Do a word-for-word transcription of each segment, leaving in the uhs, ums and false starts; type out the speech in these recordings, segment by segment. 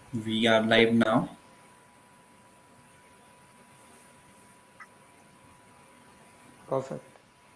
We are live now. Perfect.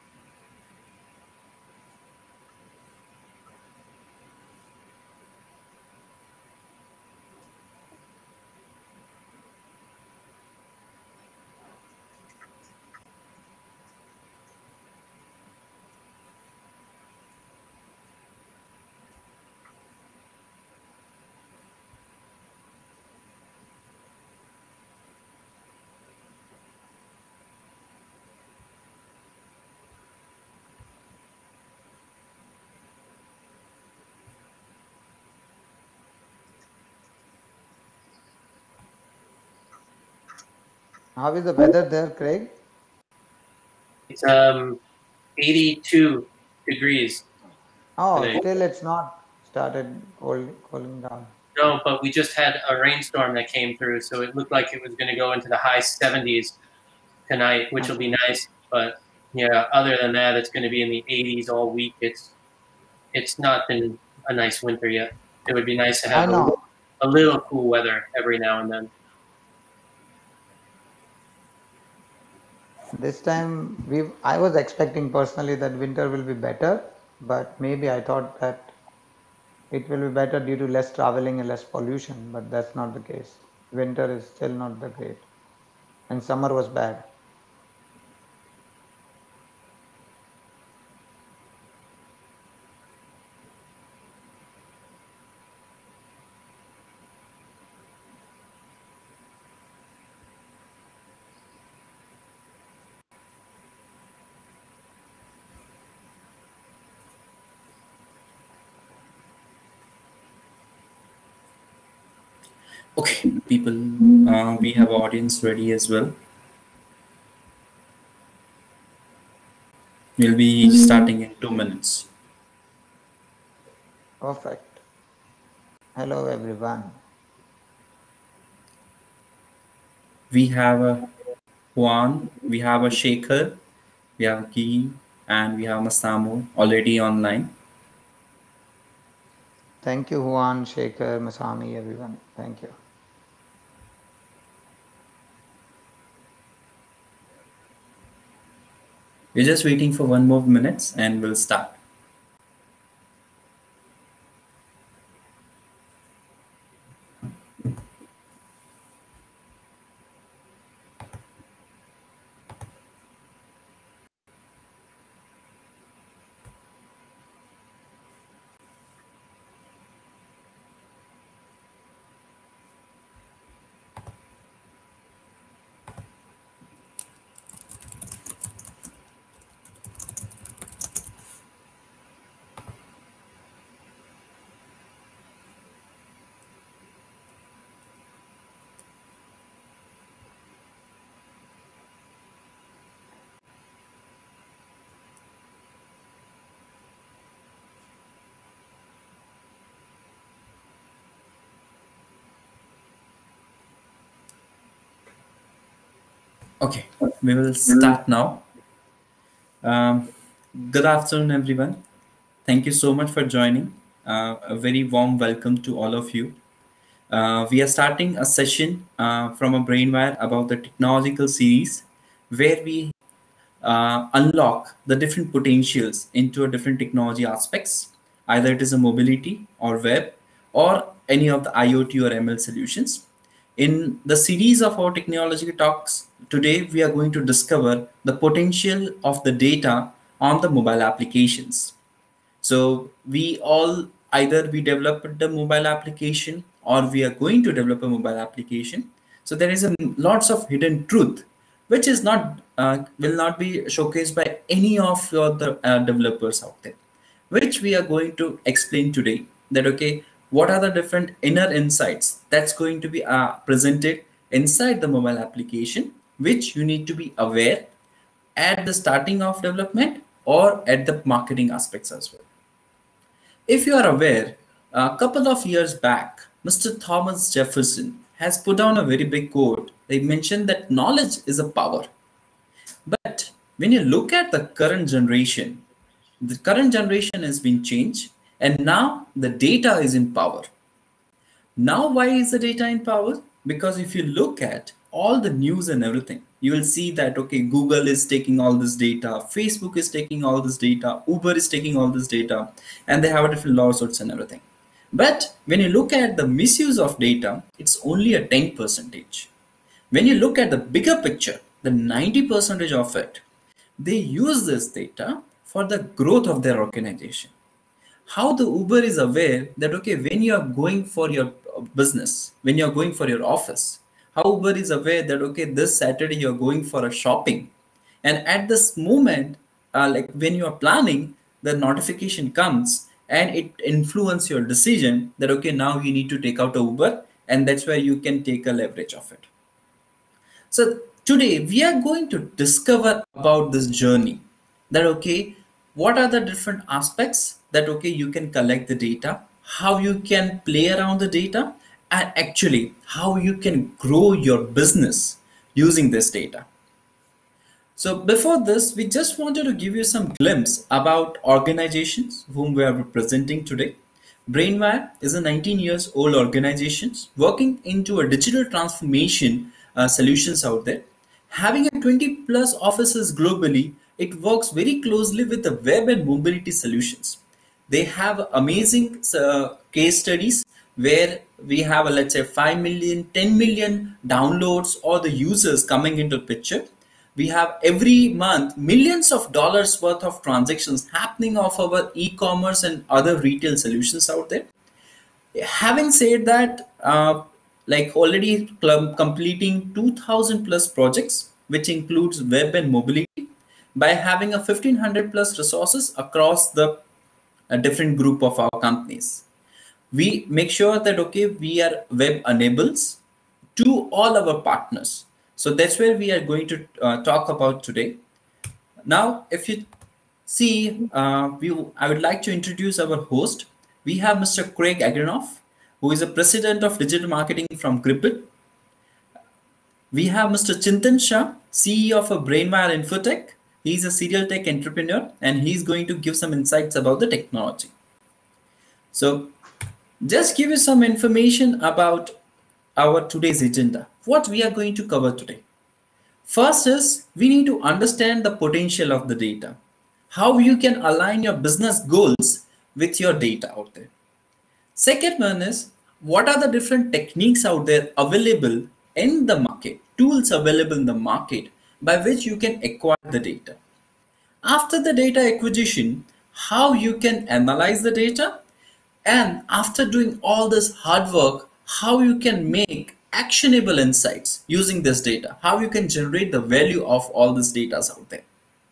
How is the weather there, Craig? It's um eighty-two degrees Oh, today. still it's not started cold, cooling down. No, but we just had a rainstorm that came through, so it looked like it was going to go into the high seventies tonight, which will Okay. be nice. But yeah, other than that, it's going to be in the eighties all week. It's it's not been a nice winter yet. It would be nice to I have a, know. a little cool weather every now and then. This time we I was expecting personally that winter will be better, but maybe I thought that it will be better due to less traveling and less pollution, but that's not the case. Winter is still not the great. And summer was bad. Okay, people, uh, we have audience ready as well. We'll be starting in two minutes. Perfect. Hello everyone. We have a Juan, we have a Shekhar, we have Ki, and we have Masamu already online. Thank you, Juan, Shekhar, Masami, everyone. Thank you. We're just waiting for one more minutes and we'll start. Okay, we will start now. Um, good afternoon, everyone. Thank you so much for joining. Uh, a very warm welcome to all of you. Uh, we are starting a session uh, from a Brainwire about the technological series where we uh, unlock the different potentials into a different technology aspects. Either it is a mobility or web or any of the IoT or M L solutions. In the series of our technology talks, today we are going to discover the potential of the data on the mobile applications. So we all either we developed the mobile application or we are going to develop a mobile application. So there is a lots of hidden truth which is not uh, will not be showcased by any of your the uh, developers out there, which we are going to explain today. That okay, what are the different inner insights that's going to be uh, presented inside the mobile application, which you need to be aware at the starting of development or at the marketing aspects as well. If you are aware, a couple of years back, Mister Thomas Jefferson has put down a very big quote. They mentioned that knowledge is a power. But when you look at the current generation, the current generation has been changed, and now the data is in power. Now, why is the data empowered? Because if you look at all the news and everything, you will see that, okay, Google is taking all this data, Facebook is taking all this data, Uber is taking all this data, and they have different lawsuits and everything. But when you look at the misuse of data, it's only a ten percentage. When you look at the bigger picture, the ninety percentage of it, they use this data for the growth of their organization. How the Uber is aware that, okay, when you are going for your business, when you are going for your office, how Uber is aware that, okay, this Saturday you're going for a shopping. And at this moment, uh, like when you are planning, the notification comes and it influences your decision that, okay, now you need to take out a Uber, and that's where you can take a leverage of it. So today we are going to discover about this journey that, okay, what are the different aspects that, okay, you can collect the data, how you can play around the data, and actually how you can grow your business using this data. So before this, we just wanted to give you some glimpse about organizations whom we are representing today. Brainwire is a nineteen years old organization working into a digital transformation uh, solutions out there. Having a twenty plus offices globally, it works very closely with the web and mobility solutions. They have amazing uh, case studies where we have, a, let's say, five million, ten million downloads or the users coming into picture. We have every month millions of dollars worth of transactions happening off our e-commerce and other retail solutions out there. Having said that, uh, like already completing two thousand plus projects, which includes web and mobility, by having a fifteen hundred plus resources across the a different group of our companies. We make sure that, okay, we are web enables to all our partners. So that's where we are going to uh, talk about today. Now, if you see, uh, we, I would like to introduce our host. We have Mister Craig Agranoff, who is the president of digital marketing from Gribbit. We have Mister Chintan Shah, C E O of a Brainwire Infotech. He's a serial tech entrepreneur, and he's going to give some insights about the technology. So just give you some information about our today's agenda, what we are going to cover today. First is we need to understand the potential of the data, how you can align your business goals with your data out there. Second one is what are the different techniques out there available in the market, tools available in the market by which you can acquire the data. After the data acquisition, how you can analyze the data, and after doing all this hard work, how you can make actionable insights using this data, how you can generate the value of all this data out there.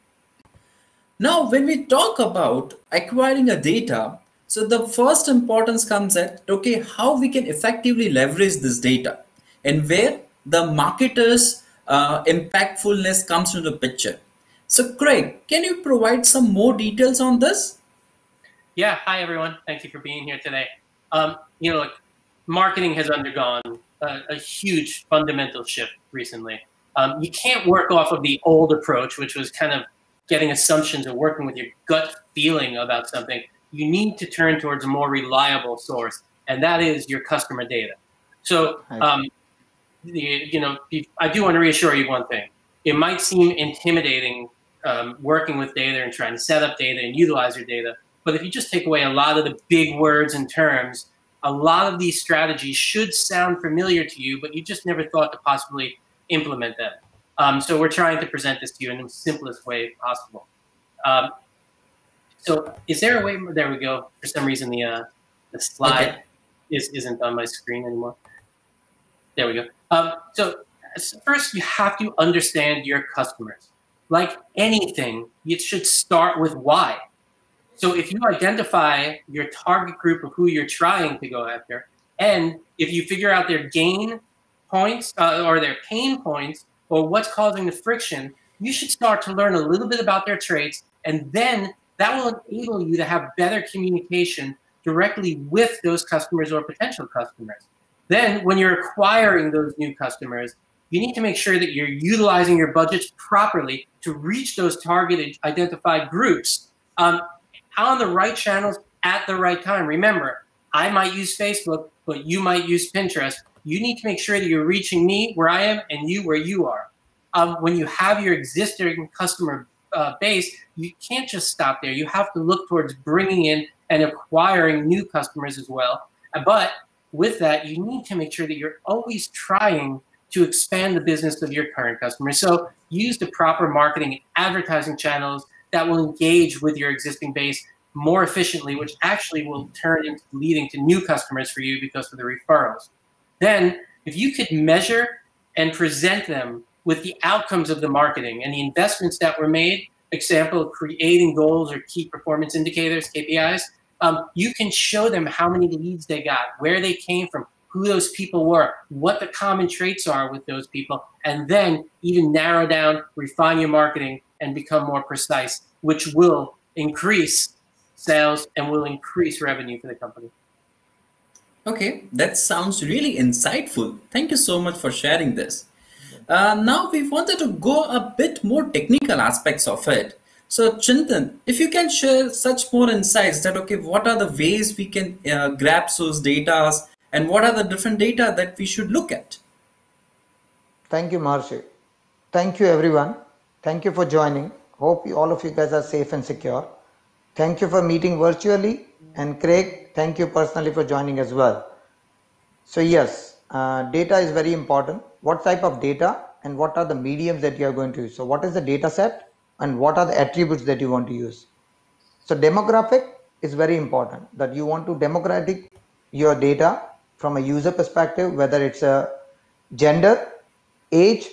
Now, when we talk about acquiring a data, so the first importance comes at, okay, how we can effectively leverage this data and where the marketer's uh, impactfulness comes into the picture. So Craig, can you provide some more details on this? Yeah, hi everyone. Thank you for being here today. Um, you know, like, marketing has undergone a, a huge fundamental shift recently. Um, you can't work off of the old approach, which was kind of getting assumptions and working with your gut feeling about something. You need to turn towards a more reliable source, and that is your customer data. So, um, the, you know, I do want to reassure you one thing. It might seem intimidating um, working with data and trying to set up data and utilize your data, but if you just take away a lot of the big words and terms, a lot of these strategies should sound familiar to you, but you just never thought to possibly implement them. Um, so we're trying to present this to you in the simplest way possible. Um, so is there a way, there we go. For some reason, the, uh, the slide okay. is, isn't on my screen anymore. There we go. Um, so first, you have to understand your customers. Like anything, it should start with why. So if you identify your target group of who you're trying to go after, and if you figure out their gain points uh, or their pain points or what's causing the friction, you should start to learn a little bit about their traits, and then that will enable you to have better communication directly with those customers or potential customers. Then when you're acquiring those new customers, you need to make sure that you're utilizing your budgets properly to reach those targeted identified groups um, on the right channels at the right time. Remember, I might use Facebook, but you might use Pinterest. You need to make sure that you're reaching me where I am and you where you are. Um, when you have your existing customer uh, base, you can't just stop there. You have to look towards bringing in and acquiring new customers as well. But with that, you need to make sure that you're always trying to expand the business of your current customers. So use the proper marketing and advertising channels that will engage with your existing base more efficiently, which actually will turn into leading to new customers for you because of the referrals. Then, if you could measure and present them with the outcomes of the marketing and the investments that were made, example, creating goals or key performance indicators, K P Is, um, you can show them how many leads they got, where they came from, who those people were, what the common traits are with those people, and then even narrow down, refine your marketing, and become more precise, which will increase sales and will increase revenue for the company. Okay, that sounds really insightful. Thank you so much for sharing this. Uh, now we wanted to go a bit more technical aspects of it. So Chintan, if you can share such more insights that, okay, what are the ways we can uh, grab those data and what are the different data that we should look at? Thank you, Marsha. Thank you, everyone. Thank you for joining. Hope you, all of you guys are safe and secure. Thank you for meeting virtually. And Craig, thank you personally for joining as well. So yes, uh, data is very important. What type of data and what are the mediums that you are going to use? So what is the data set and what are the attributes that you want to use? So demographic is very important, that you want to democratic your data from a user perspective, whether it's a gender, age,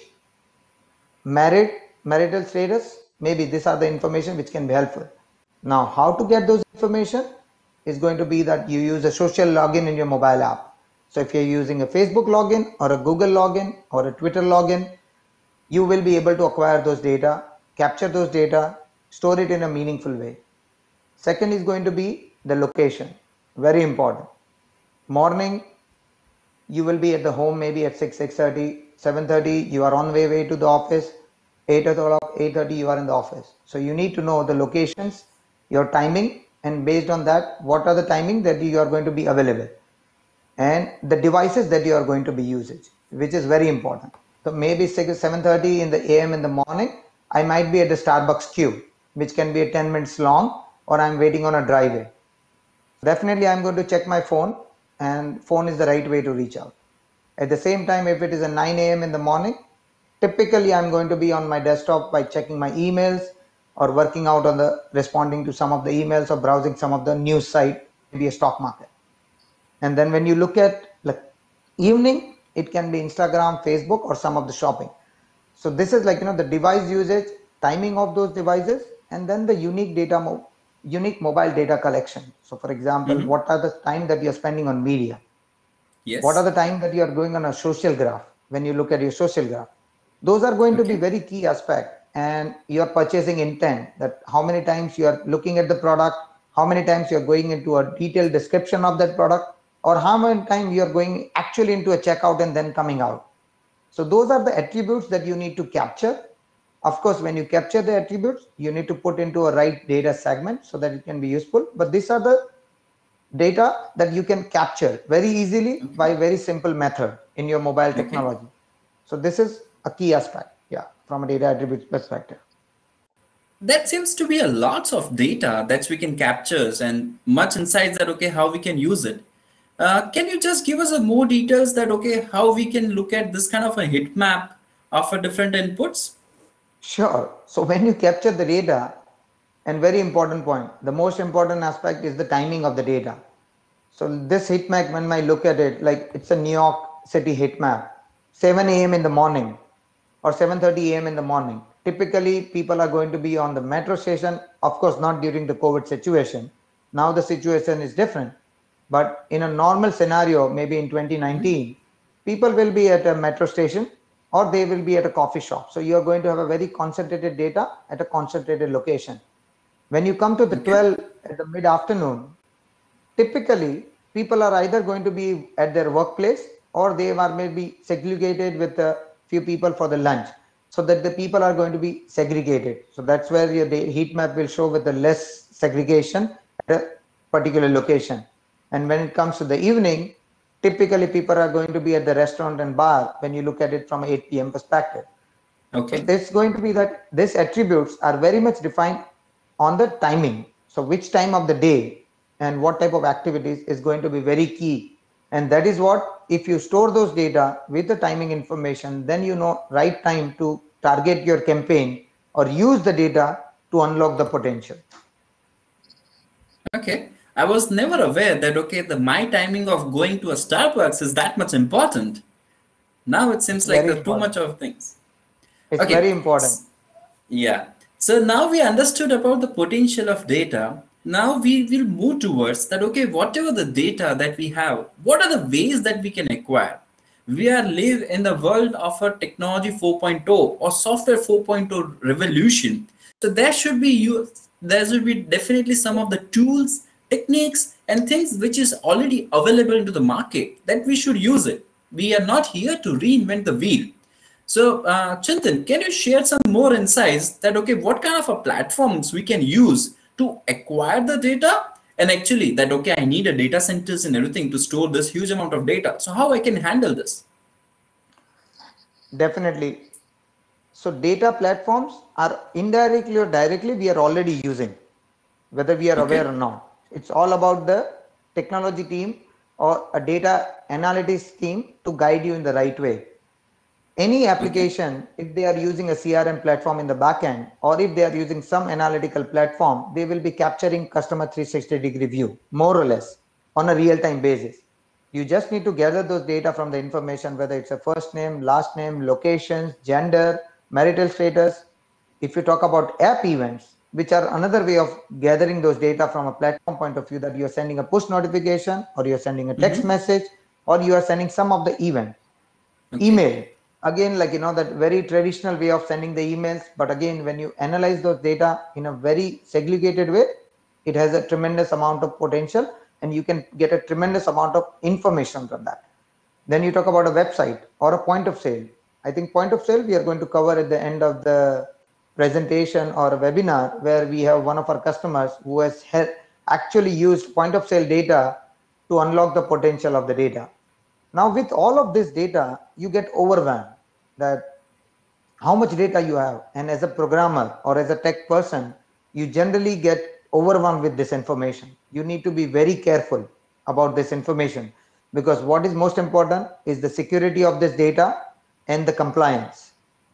married, marital status, maybe these are the information which can be helpful. Now, how to get those information is going to be that you use a social login in your mobile app. So if you're using a Facebook login or a Google login or a Twitter login, you will be able to acquire those data, capture those data, store it in a meaningful way. Second is going to be the location, very important. Morning, you will be at the home maybe at six, six thirty, seven thirty, you are on the way to the office, eight o'clock, eight thirty, you are in the office. So you need to know the locations, your timing, and based on that, what are the timing that you are going to be available and the devices that you are going to be using, which is very important. So maybe six, seven thirty in the A M in the morning, I might be at the Starbucks queue, which can be ten minutes long, or I'm waiting on a driveway. Definitely I'm going to check my phone, and phone is the right way to reach out. At the same time, if it is a nine A M in the morning, typically I'm going to be on my desktop by checking my emails or working out on the responding to some of the emails or browsing some of the news site, maybe a stock market. And then when you look at like evening, it can be Instagram, Facebook, or some of the shopping. So this is like, you know, the device usage, timing of those devices, and then the unique data, mo unique mobile data collection. So for example, mm-hmm. what are the time that you're spending on media? Yes. What are the time that you're going on a social graph? When you look at your social graph, those are going okay. to be very key aspect. And your purchasing intent, that how many times you are looking at the product, how many times you're going into a detailed description of that product, or how many times you're going actually into a checkout and then coming out. So those are the attributes that you need to capture. Of course, when you capture the attributes, you need to put into a right data segment so that it can be useful. But these are the data that you can capture very easily okay. by very simple method in your mobile technology. Okay. So this is a key aspect. Yeah, from a data attributes perspective. That seems to be a lot of data that we can capture and much insights that, okay, how we can use it. Uh, can you just give us a more details that, okay, how we can look at this kind of a heat map of a different inputs? Sure. So when you capture the data, and very important point, the most important aspect is the timing of the data. So this heat map, when I look at it, like it's a New York City heat map, seven A M in the morning, or seven thirty A M in the morning. Typically, people are going to be on the metro station, of course, not during the COVID situation. Now the situation is different. But in a normal scenario, maybe in twenty nineteen, people will be at a metro station or they will be at a coffee shop. So you're going to have a very concentrated data at a concentrated location. When you come to the twelve at the mid-afternoon, typically, people are either going to be at their workplace or they are maybe segregated with a few people for the lunch, so that the people are going to be segregated. So that's where your heat map will show with the less segregation at a particular location. And when it comes to the evening, typically people are going to be at the restaurant and bar when you look at it from eight p m perspective. Okay. So this going to be that these attributes are very much defined on the timing. So which time of the day and what type of activities is going to be very key. And that is what, if you store those data with the timing information, then you know right time to target your campaign or use the data to unlock the potential. Okay. I was never aware that, okay, the my timing of going to a Starbucks is that much important. Now it seems like Very the too important. much of things. It's Okay. very important. Yeah. So now we understood about the potential of data. Now we will move towards that, okay, whatever the data that we have, what are the ways that we can acquire? We are live in the world of a technology four point oh or software four point oh revolution. So there should be you there should be definitely some of the tools, techniques, and things which is already available into the market that we should use it. We are not here to reinvent the wheel. So, uh, Chintan, can you share some more insights that, okay, what kind of a platforms we can use to acquire the data? And actually that, okay, I need a data centers and everything to store this huge amount of data. So how I can handle this? Definitely. So data platforms are indirectly or directly we are already using, whether we are Okay. aware or not. It's all about the technology team or a data analytics team to guide you in the right way. Any Okay. application, if they are using a C R M platform in the backend, or if they are using some analytical platform, they will be capturing customer three sixty degree view, more or less, on a real-time basis. You just need to gather those data from the information, whether it's a first name, last name, locations, gender, marital status. If you talk about app events, which are another way of gathering those data from a platform point of view, that you're sending a push notification or you're sending a text Mm-hmm. message or you are sending some of the event. Okay. Email, again, like, you know, that very traditional way of sending the emails, but again, when you analyze those data in a very segregated way, it has a tremendous amount of potential and you can get a tremendous amount of information from that. Then you talk about a website or a point of sale. I think point of sale we are going to cover at the end of the presentation or a webinar, where we have one of our customers who has actually used point of sale data to unlock the potential of the data. Now, with all of this data, you get overwhelmed that how much data you have. And as a programmer or as a tech person, you generally get overwhelmed with this information. You need to be very careful about this information, because what is most important is the security of this data and the compliance.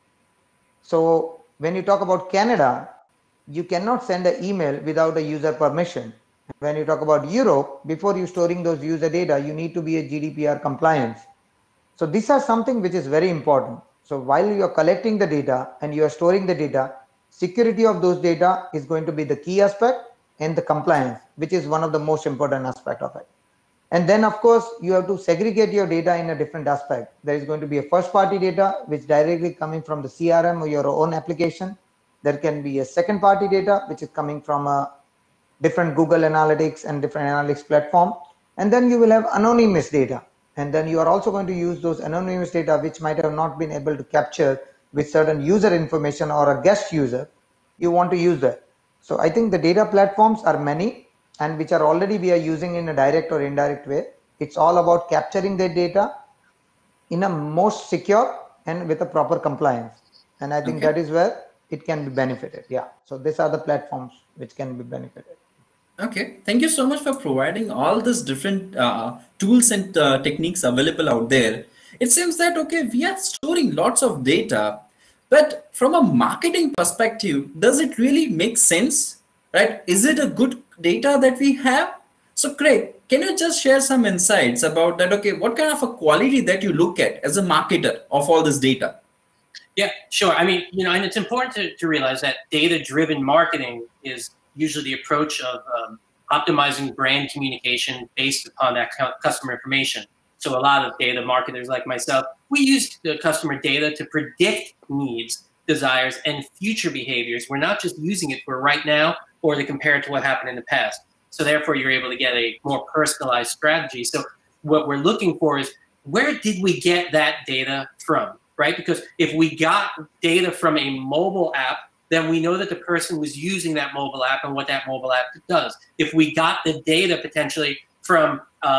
So when you talk about Canada, you cannot send an email without a user permission. When you talk about Europe, before you storing those user data, you need to be a G D P R compliance. So these are something which is very important. So while you are collecting the data and you are storing the data, security of those data is going to be the key aspect, and the compliance, which is one of the most important aspect of it. And then of course, you have to segregate your data in a different aspect. There is going to be a first party data, which directly coming from the C R M or your own application. There can be a second party data, which is coming from a different Google Analytics and different analytics platform. And then you will have anonymous data. And then you are also going to use those anonymous data, which might have not been able to capture with certain user information or a guest user. You want to use that. So I think the data platforms are many, and which are already we are using in a direct or indirect way. It's all about capturing the data in a most secure and with a proper compliance. And I think Okay. that is where it can be benefited. Yeah. So these are the platforms which can be benefited. Okay, thank you so much for providing all these different uh, tools and uh, techniques available out there. It seems that, okay, we are storing lots of data, but from a marketing perspective, does it really make sense, right? Is it a good data that we have? So, Craig, can you just share some insights about that? Okay, what kind of a quality that you look at as a marketer of all this data? Yeah, sure. I mean, you know, and it's important to, to realize that data-driven marketing is usually the approach of um, optimizing brand communication based upon that customer information. So a lot of data marketers like myself, we use the customer data to predict needs, desires, and future behaviors. We're not just using it for right now or to compare it to what happened in the past. So therefore, you're able to get a more personalized strategy. So what we're looking for is, where did we get that data from? Right? Because if we got data from a mobile app, then we know that the person was using that mobile app and what that mobile app does. If we got the data potentially from um,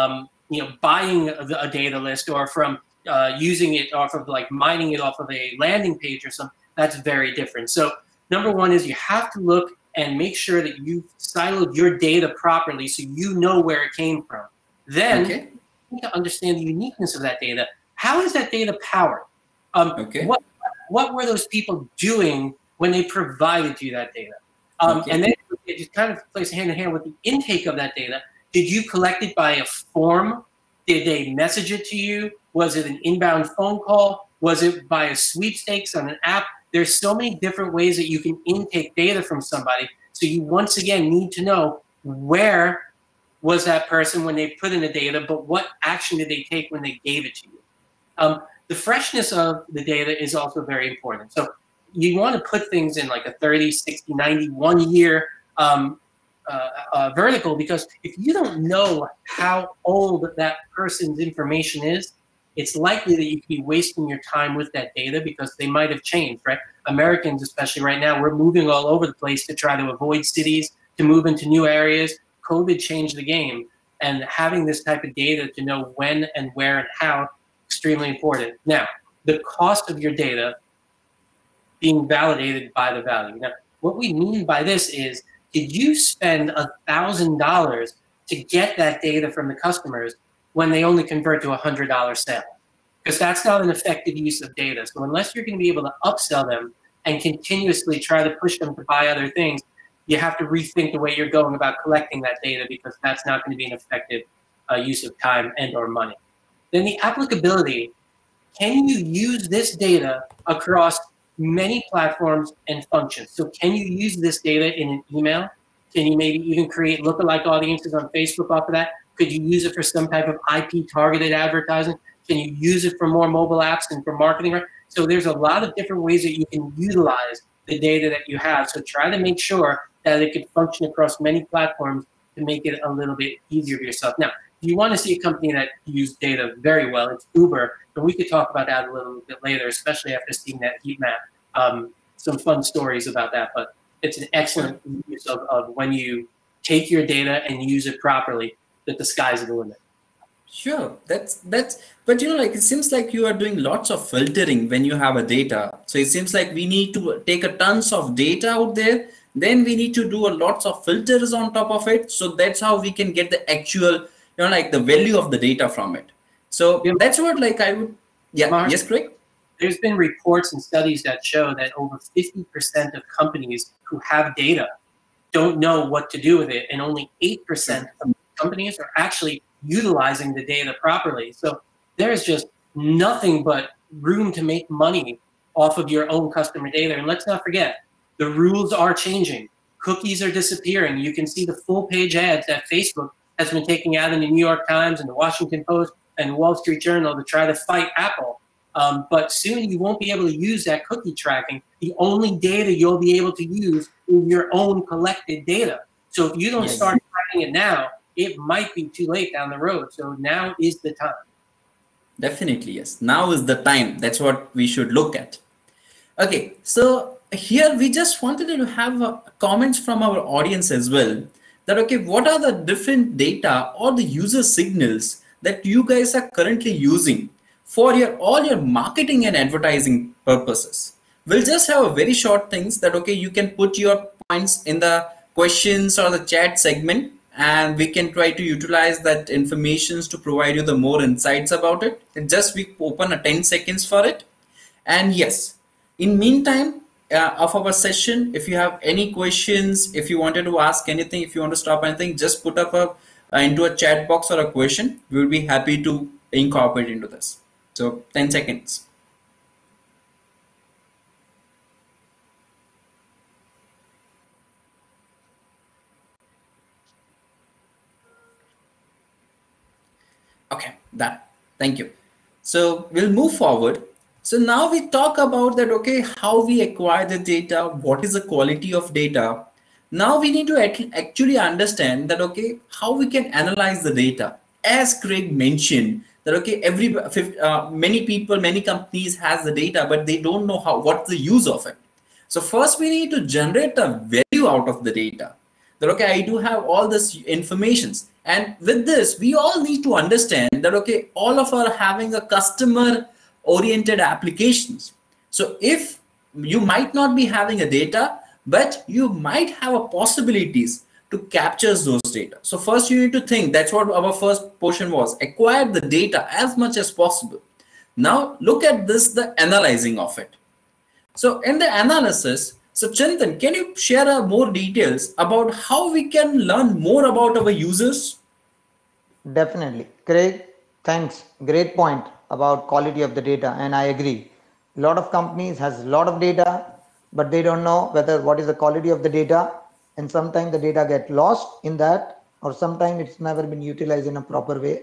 you know, buying a, a data list or from uh, using it off of like mining it off of a landing page or something. That's very different. So number one is you have to look and make sure that you've siloed your data properly so you know where it came from. Then Okay. you need to understand the uniqueness of that data. How is that data powered? Um, Okay. What what were those people doing when they provided you that data? Um, Okay. And then it just kind of plays hand in hand with the intake of that data. Did you collect it by a form? Did they message it to you? Was it an inbound phone call? Was it by a sweepstakes on an app? There's so many different ways that you can intake data from somebody. So you once again need to know where was that person when they put in the data, but what action did they take when they gave it to you? Um, the freshness of the data is also very important. So you want to put things in like a thirty, sixty, ninety, one year um, uh, uh, vertical, because if you don't know how old that person's information is, it's likely that you could be wasting your time with that data because they might have changed, right? Americans, especially right now, we're moving all over the place to try to avoid cities, to move into new areas. COVID changed the game, and having this type of data to know when and where and how, extremely important. Now, the cost of your data being validated by the value. Now, what we mean by this is, did you spend a thousand dollars to get that data from the customers when they only convert to a hundred dollar sale? Because that's not an effective use of data. So unless you're going to be able to upsell them and continuously try to push them to buy other things, you have to rethink the way you're going about collecting that data, because that's not going to be an effective uh, use of time and or money. Then the applicability. Can you use this data across many platforms and functions? So can you use this data in an email? Can you maybe even create lookalike audiences on Facebook off of that? Could you use it for some type of I P targeted advertising? Can you use it for more mobile apps and for marketing? So there's a lot of different ways that you can utilize the data that you have. So try to make sure that it can function across many platforms to make it a little bit easier for yourself. Now, if you want to see a company that uses data very well, it's Uber. But we could talk about that a little bit later, especially after seeing that heat map. Um, some fun stories about that. But it's an excellent use of, of when you take your data and use it properly, that the sky's the limit. Sure, that's that's but you know, like, it seems like you are doing lots of filtering when you have a data. So it seems like we need to take a tons of data out there, then we need to do a lots of filters on top of it. So that's how we can get the actual, you know, like the value of the data from it. So Yeah. that's what, like, I would, yeah, Mark, yes, Craig. There's been reports and studies that show that over fifty percent of companies who have data don't know what to do with it, and only eight percent of companies are actually utilizing the data properly. So there's just nothing but room to make money off of your own customer data. And let's not forget, the rules are changing. Cookies are disappearing. You can see the full page ads that Facebook has been taking out in the New York Times and the Washington Post and the Wall Street Journal to try to fight Apple. Um, but soon you won't be able to use that cookie tracking. The only data you'll be able to use is your own collected data. So if you don't Yes. start tracking it now, it might be too late down the road. So now is the time. Definitely, yes. Now is the time. That's what we should look at. Okay, so here we just wanted to have uh, comments from our audience as well. That, okay, what are the different data or the user signals that you guys are currently using for your all your marketing and advertising purposes? We'll just have a very short things that, okay, you can put your points in the questions or the chat segment, and we can try to utilize that information to provide you the more insights about it. And just we open a ten seconds for it. And yes, in meantime uh, of our session, if you have any questions, if you wanted to ask anything, if you want to stop anything, just put up a uh, into a chat box or a question. We will be happy to incorporate into this. So ten seconds. Okay, done. Thank you. So we'll move forward. So now we talk about that, okay, how we acquire the data, what is the quality of data. Now we need to actually understand that, okay, how we can analyze the data. As Craig mentioned, that, okay, every uh, many people, many companies has the data, but they don't know how, what's the use of it. So first we need to generate a value out of the data. That, okay, I do have all this informations. And with this, we all need to understand that, okay, all of us are having a customer oriented applications. So if you might not be having a data, but you might have a possibilities to capture those data. So first you need to think, that's what our first portion was, acquire the data as much as possible. Now look at this, the analyzing of it. So in the analysis, so Chintan, can you share uh, more details about how we can learn more about our users? Definitely. Craig, thanks. Great point about quality of the data. And I agree. A lot of companies has a lot of data, but they don't know whether what is the quality of the data. And sometimes the data get lost in that, or sometimes it's never been utilized in a proper way.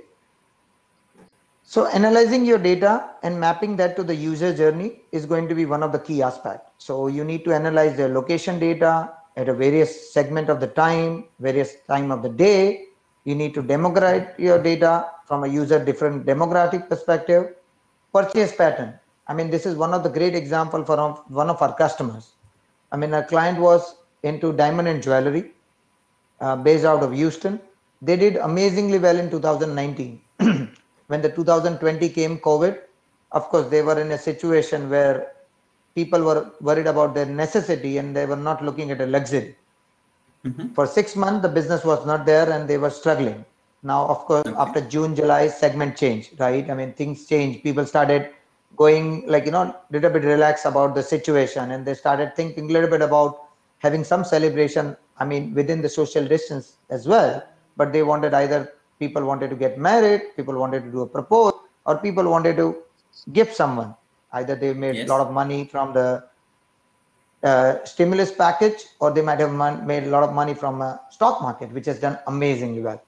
So analyzing your data and mapping that to the user journey is going to be one of the key aspects. So you need to analyze their location data at a various segment of the time, various time of the day. You need to demographic your data from a user different demographic perspective. Purchase pattern. I mean, this is one of the great example for one of our customers. I mean, our client was into diamond and jewelry uh, based out of Houston. They did amazingly well in two thousand nineteen. When the two thousand twenty came COVID, of course, they were in a situation where people were worried about their necessity and they were not looking at a luxury. Mm-hmm. For six months, the business was not there and they were struggling. Now, of course, okay. After June, July, segment changed, right? I mean, things changed. People started going like, you know, a little bit relaxed about the situation, and they started thinking a little bit about having some celebration, I mean, within the social distance as well. But they wanted either people wanted to get married, people wanted to do a propose, or people wanted to gift someone. Either they made yes. a lot of money from the uh, stimulus package, or they might have made a lot of money from a stock market, which has done amazingly well.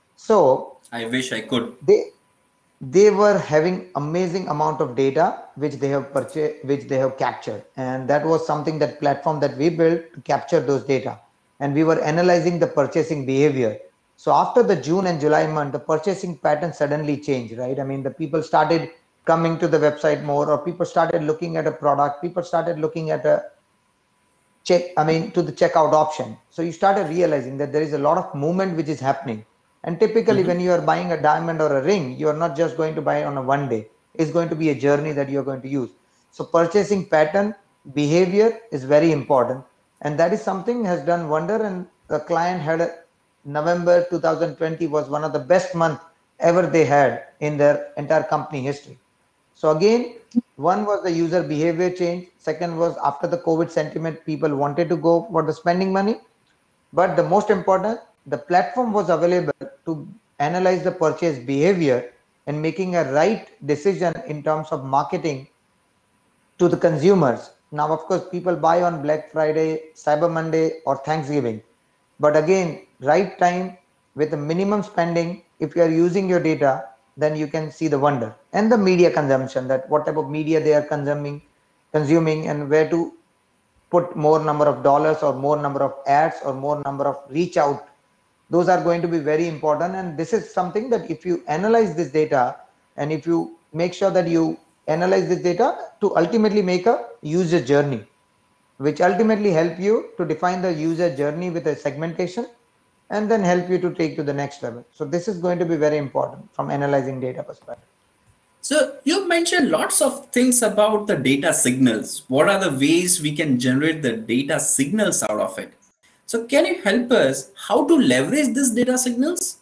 So I wish I could. They they were having amazing amount of data which they have purchased, which they have captured, and that was something, that platform that we built to capture those data, and we were analyzing the purchasing behavior. So after the June and July month, the purchasing pattern suddenly changed, right? I mean, the people started coming to the website more, or people started looking at a product, people started looking at a check, I mean, to the checkout option. So you started realizing that there is a lot of movement which is happening. And typically mm-hmm. when you are buying a diamond or a ring, you are not just going to buy it on a one day. It's going to be a journey that you're going to use. So purchasing pattern behavior is very important. And that is something has done wonder. And the client had a November two thousand twenty was one of the best months ever they had in their entire company history. So again, one was the user behavior change. Second was after the COVID sentiment, people wanted to go for the spending money. But the most important, the platform was available to analyze the purchase behavior and making a right decision in terms of marketing to the consumers. Now, of course, people buy on Black Friday, Cyber Monday, or Thanksgiving. But again, right time with the minimum spending, if you are using your data, then you can see the wonder. And the media consumption, that what type of media they are consuming, consuming and where to put more number of dollars or more number of ads or more number of reach out. Those are going to be very important. And this is something that if you analyze this data, and if you make sure that you analyze this data to ultimately make a user journey, which ultimately help you to define the user journey with a segmentation, and then help you to take to the next level. So this is going to be very important from analyzing data perspective. So you mentioned lots of things about the data signals. What are the ways we can generate the data signals out of it? So can you help us how to leverage these data signals?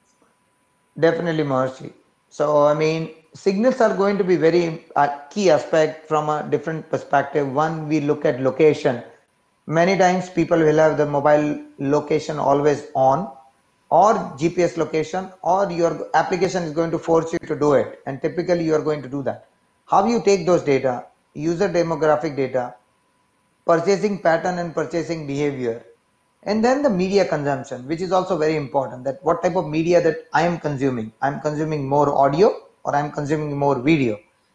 Definitely, Maharshi. So, I mean, signals are going to be very uh, key aspect from a different perspective. One, we look at location. Many times people will have the mobile location always on, or G P S location, or your application is going to force you to do it. And typically you are going to do that. How you take those data, user demographic data, purchasing pattern and purchasing behavior, and then the media consumption, which is also very important, that what type of media that I am consuming. I'm consuming more audio, or I'm consuming more video,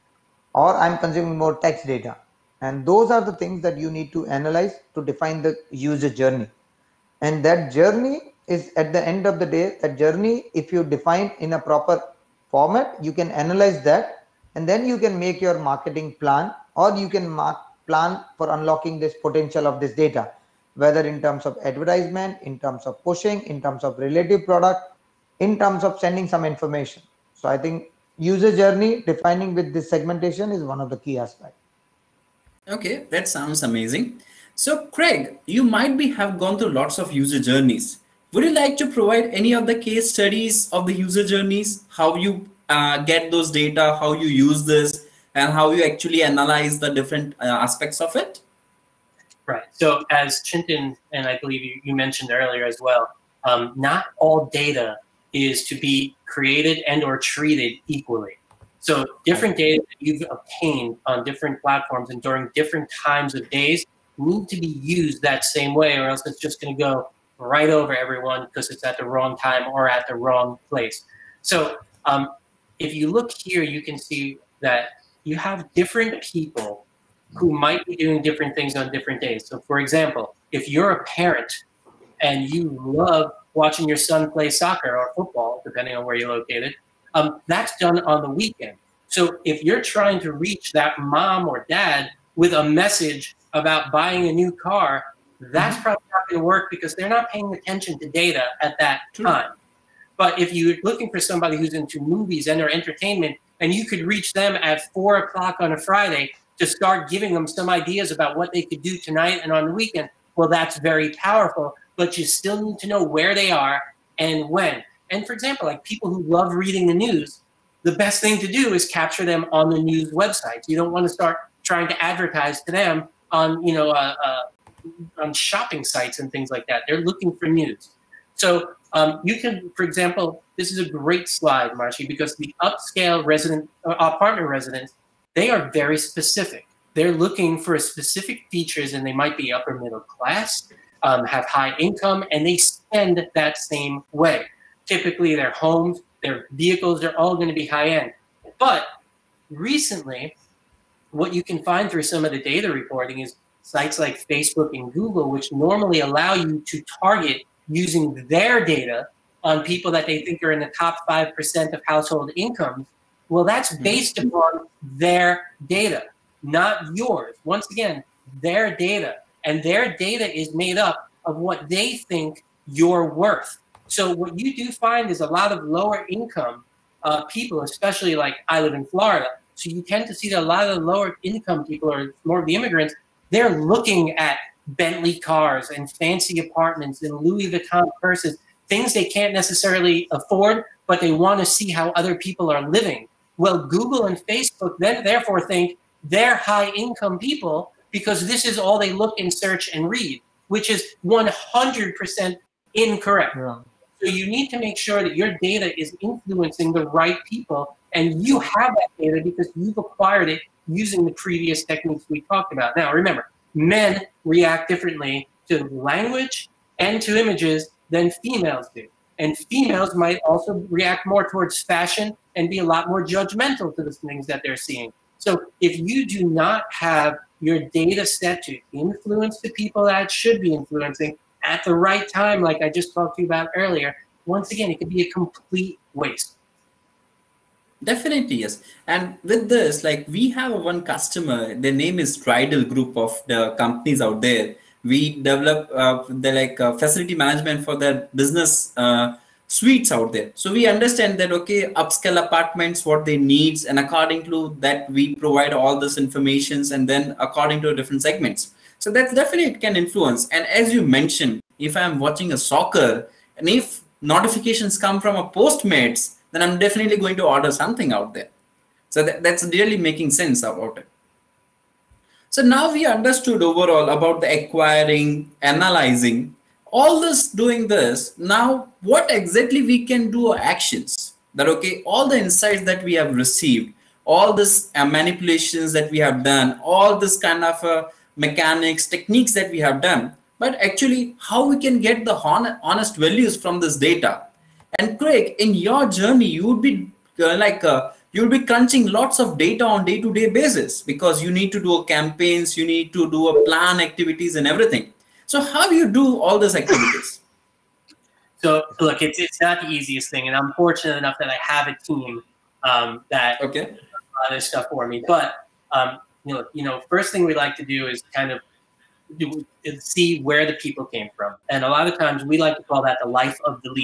or I'm consuming more text data. And those are the things that you need to analyze to define the user journey. And that journey is, at the end of the day, that journey, if you define in a proper format, you can analyze that, and then you can make your marketing plan, or you can mark, plan for unlocking this potential of this data, whether in terms of advertisement, in terms of pushing, in terms of relative product. in terms of sending some information. So I think user journey defining with this segmentation is one of the key aspects. Okay, that sounds amazing. So Craig, you might be have gone through lots of user journeys. Would you like to provide any of the case studies of the user journeys, how you uh, get those data, how you use this, and how you actually analyze the different uh, aspects of it? Right. So as Chintan, and I believe you, you mentioned earlier as well, um, not all data is to be created and or treated equally. So different data that you've obtained on different platforms and during different times of days need to be used that same way, or else it's just going to go right over everyone because it's at the wrong time or at the wrong place. So um, if you look here, you can see that you have different people who might be doing different things on different days. So for example, if you're a parent and you love watching your son play soccer or football, depending on where you're located, um, that's done on the weekend. So if you're trying to reach that mom or dad with a message about buying a new car, that's probably not going to work because they're not paying attention to data at that time. But if you're looking for somebody who's into movies and or entertainment, and you could reach them at four o'clock on a Friday to start giving them some ideas about what they could do tonight and on the weekend, well, that's very powerful. But you still need to know where they are and when. And for example, like people who love reading the news, the best thing to do is capture them on the news websites. You don't want to start trying to advertise to them on, you know, uh, uh, on shopping sites and things like that. They're looking for news. So um, you can, for example, this is a great slide, Marcy, because the upscale resident uh, apartment residents, they are very specific. They're looking for specific features, and they might be upper middle class, um, have high income, and they spend that same way. Typically, their homes, their vehicles, they're all going to be high end. But recently, what you can find through some of the data reporting is sites like Facebook and Google, which normally allow you to target using their data on people that they think are in the top five percent of household incomes. Well, that's based upon their data, not yours. Once again, their data. And their data is made up of what they think you're worth. So what you do find is a lot of lower income uh, people, especially like I live in Florida. So you tend to see that a lot of the lower income people, or more of the immigrants, they're looking at Bentley cars and fancy apartments and Louis Vuitton purses, things they can't necessarily afford, but they want to see how other people are living. Well, Google and Facebook then therefore think they're high income people because this is all they look and search and read, which is one hundred percent incorrect. Yeah. So you need to make sure that your data is influencing the right people, and you have that data because you've acquired it using the previous techniques we talked about. Now, remember, men react differently to language and to images than females do. And females might also react more towards fashion and be a lot more judgmental to the things that they're seeing. So if you do not have your data set to influence the people that it should be influencing at the right time, like I just talked to you about earlier, once again, it could be a complete waste. Definitely, yes. And with this, like we have one customer, their name is Tridal Group of the companies out there. We develop uh, the like uh, facility management for their business uh, suites out there. So we understand that, okay, upscale apartments, what they needs, and according to that, we provide all this informations, and then according to different segments. So that's definitely it can influence. And as you mentioned, if I'm watching a soccer, and if notifications come from a Postmates, then I'm definitely going to order something out there. So that, that's really making sense about it. So now we understood overall about the acquiring, analyzing, all this doing this. Now, what exactly we can do actions that, okay, all the insights that we have received, all this uh, manipulations that we have done, all this kind of uh, mechanics, techniques that we have done, but actually how we can get the hon honest values from this data. And Craig, in your journey, you would be uh, like, uh, you'll be crunching lots of data on day-to-day basis because you need to do a campaigns, you need to do a plan activities and everything. So how do you do all these activities? So look, it's, it's not the easiest thing. And I'm fortunate enough that I have a team um, that okay. does a lot of stuff for me. But, um, you know, you know, first thing we like to do is kind of do, is see where the people came from. And a lot of times we like to call that the life of the lead.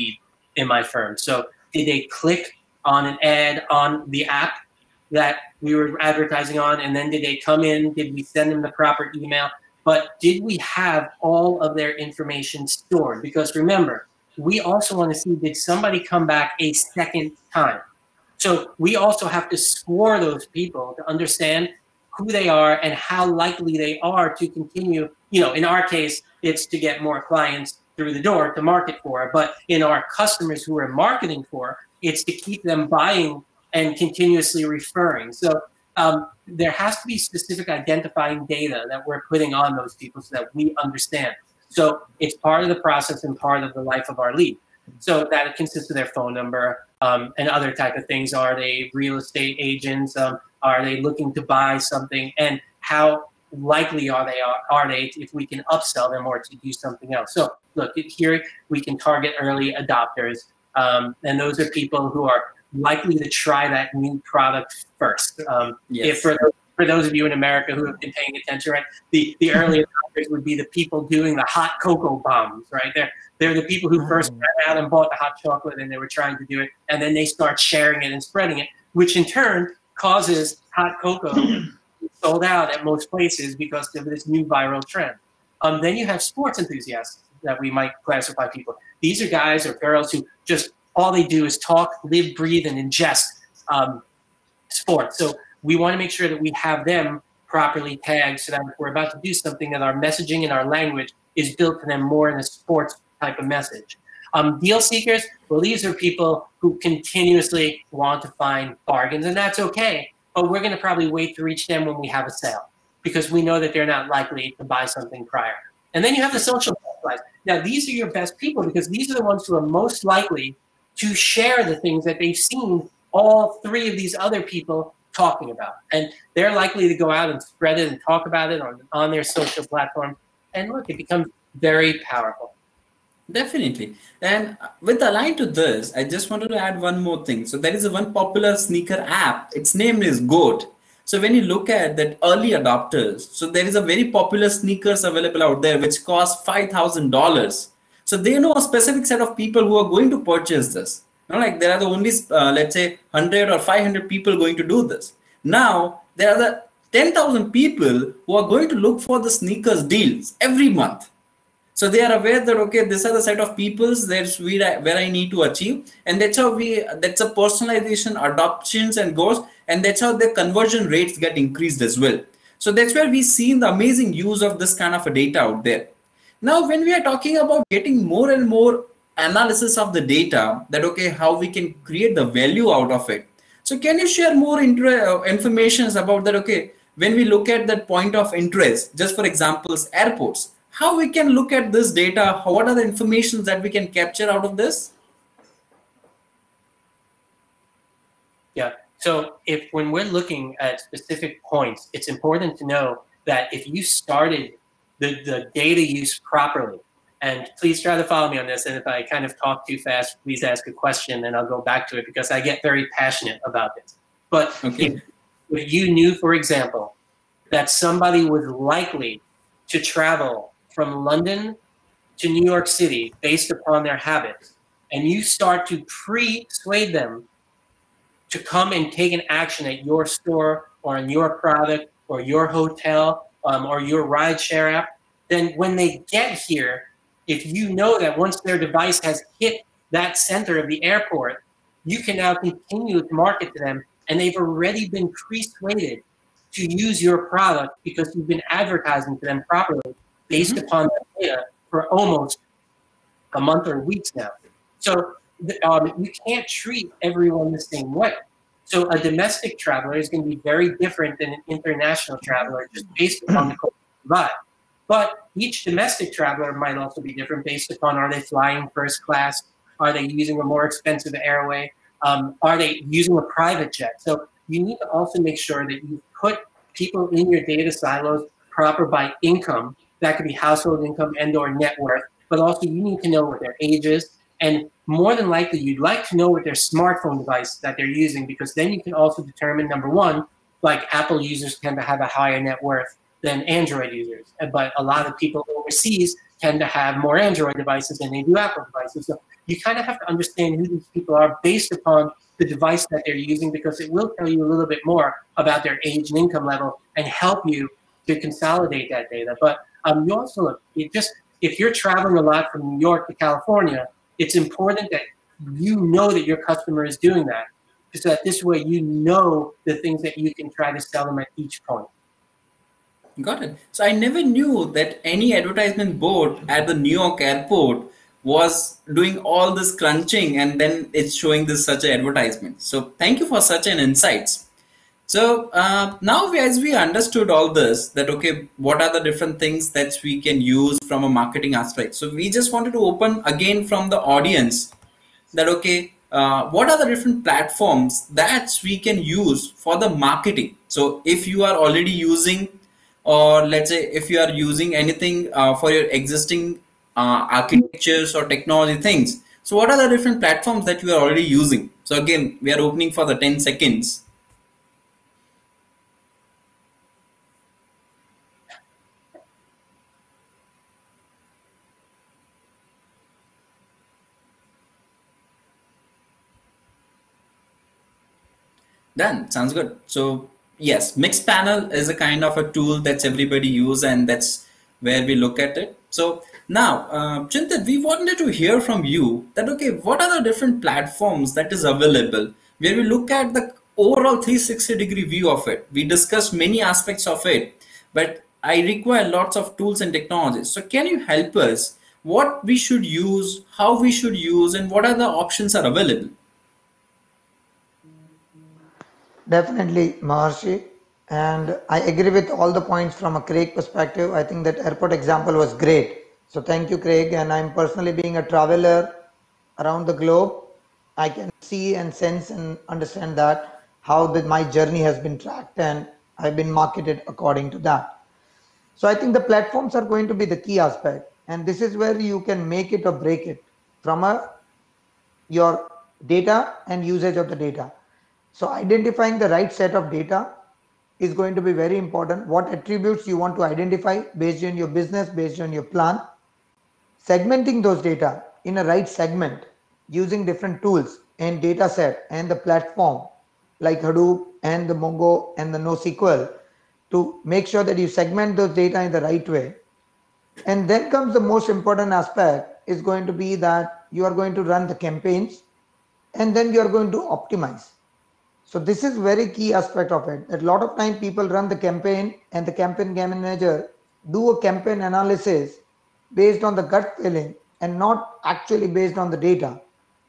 in my firm. So did they click on an ad on the app that we were advertising on, and then did they come in? Did we send them the proper email? But did we have all of their information stored? Because remember, we also want to see, did somebody come back a second time? So we also have to score those people to understand who they are and how likely they are to continue. You know, in our case, it's to get more clients through the door to market for. But in our customers who we're marketing for, it's to keep them buying and continuously referring. So um, there has to be specific identifying data that we're putting on those people so that we understand. So it's part of the process and part of the life of our lead. So that it consists of their phone number um, and other type of things. Are they real estate agents? Um, are they looking to buy something? And how likely are they are, are they if we can upsell them or to do something else? So look, here we can target early adopters. Um, and those are people who are likely to try that new product first. Um, Yes. If for, for those of you in America who have been paying attention, right, the, the early adopters would be the people doing the hot cocoa bombs, right? They're, they're the people who first ran out and bought the hot chocolate and they were trying to do it, and then they start sharing it and spreading it, which in turn causes hot cocoa to be sold out at most places because of this new viral trend. Um, then you have sports enthusiasts that we might classify people. These are guys or girls who just all they do is talk, live, breathe, and ingest um, sports. So we want to make sure that we have them properly tagged so that if we're about to do something, that our messaging and our language is built to them more in a sports type of message. Um, deal seekers, well, these are people who continuously want to find bargains, and that's okay. But we're going to probably wait to reach them when we have a sale because we know that they're not likely to buy something prior. And then you have the social butterflies. Now, these are your best people because these are the ones who are most likely to share the things that they've seen all three of these other people talking about. And they're likely to go out and spread it and talk about it on, on their social platform. And look, it becomes very powerful. Definitely. And with aligned to this, I just wanted to add one more thing. So there is a one popular sneaker app. Its name is GOAT. So when you look at that early adopters, so there is a very popular sneakers available out there which cost five thousand dollars. So they know a specific set of people who are going to purchase this. You know, like there are the only, uh, let's say, one hundred or five hundred people going to do this. Now, there are the ten thousand people who are going to look for the sneakers deals every month. So they are aware that, okay, these are the set of peoples that's where I need to achieve. And that's how we, that's a personalization, adoptions and goals. And that's how the conversion rates get increased as well. So that's where we see the amazing use of this kind of a data out there. Now, when we are talking about getting more and more analysis of the data, that, okay, how we can create the value out of it. So can you share more uh, information about that? Okay, when we look at that point of interest, just for examples, airports, how we can look at this data, what are the information that we can capture out of this? Yeah, so if when we're looking at specific points, it's important to know that if you started the, the data use properly, and please try to follow me on this, and if I kind of talk too fast, please ask a question and I'll go back to it because I get very passionate about this. But okay. if, if you knew, for example, that somebody was likely to travel from London to New York City based upon their habits, and you start to pre-suade them to come and take an action at your store or on your product or your hotel um, or your rideshare app, then when they get here, if you know that once their device has hit that center of the airport, you can now continue to market to them, and they've already been pre-suaded to use your product because you've been advertising to them properly based mm-hmm. upon that data for almost a month or weeks now. So um, you can't treat everyone the same way. So a domestic traveler is going to be very different than an international traveler just based upon the culture vibe. But each domestic traveler might also be different based upon, are they flying first class? Are they using a more expensive airway? Um, are they using a private jet? So you need to also make sure that you put people in your data silos proper by income. That could be household income and or net worth, but also you need to know what their age is. And more than likely, you'd like to know what their smartphone device that they're using, because then you can also determine, number one, like Apple users tend to have a higher net worth than Android users. But a lot of people overseas tend to have more Android devices than they do Apple devices. So you kind of have to understand who these people are based upon the device that they're using, because it will tell you a little bit more about their age and income level and help you to consolidate that data. But um, you also, you just, if you're traveling a lot from New York to California, it's important that you know that your customer is doing that, so that this way you know the things that you can try to sell them at each point. Got it. So I never knew that any advertisement board at the New York airport was doing all this crunching and then it's showing this such an advertisement. So thank you for such an insights. So uh, now we, as we understood all this, that okay, what are the different things that we can use from a marketing aspect? So we just wanted to open again from the audience that okay, uh, what are the different platforms that we can use for the marketing? So if you are already using, or let's say if you are using anything uh, for your existing uh, architectures or technology things, so what are the different platforms that you are already using? So again, we are opening for the ten seconds. Done. Sounds good. So yes, Mixpanel is a kind of a tool that's everybody use, and that's where we look at it. So now, uh, Chintan, we wanted to hear from you that okay, what are the different platforms that is available where we look at the overall three sixty degree view of it. We discussed many aspects of it, but I require lots of tools and technologies. So can you help us what we should use, how we should use, and what are the options are available? Definitely, Maharshi. And I agree with all the points from a Craig perspective. I think that airport example was great. So thank you, Craig. And I'm personally being a traveler around the globe, I can see and sense and understand that how that my journey has been tracked and I've been marketed according to that. So I think the platforms are going to be the key aspect. And this is where you can make it or break it from a your data and usage of the data. So identifying the right set of data is going to be very important. What attributes you want to identify based on your business, based on your plan. Segmenting those data in a right segment using different tools and data set and the platform like Hadoop and the Mongo and the NoSQL to make sure that you segment those data in the right way. And then comes the most important aspect is going to be that you are going to run the campaigns and then you are going to optimize. So this is very key aspect of it. That a lot of time people run the campaign and the campaign manager do a campaign analysis based on the gut feeling and not actually based on the data.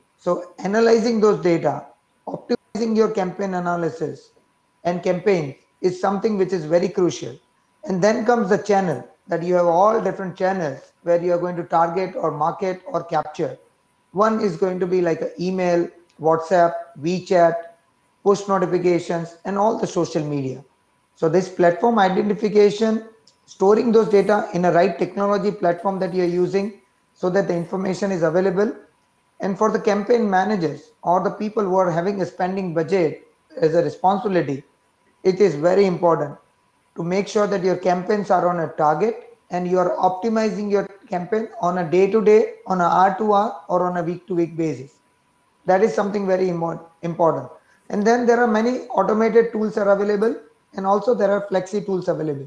So analyzing those data, optimizing your campaign analysis and campaigns is something which is very crucial. And then comes the channel, that you have all different channels where you are going to target or market or capture. One is going to be like an email, WhatsApp, WeChat, push notifications, and all the social media. So this platform identification, storing those data in a right technology platform that you're using so that the information is available. And for the campaign managers or the people who are having a spending budget as a responsibility, it is very important to make sure that your campaigns are on a target and you are optimizing your campaign on a day-to-day, on a hour-to-hour, or on a week-to-week basis. That is something very important. And then there are many automated tools are available, and also there are flexi tools available.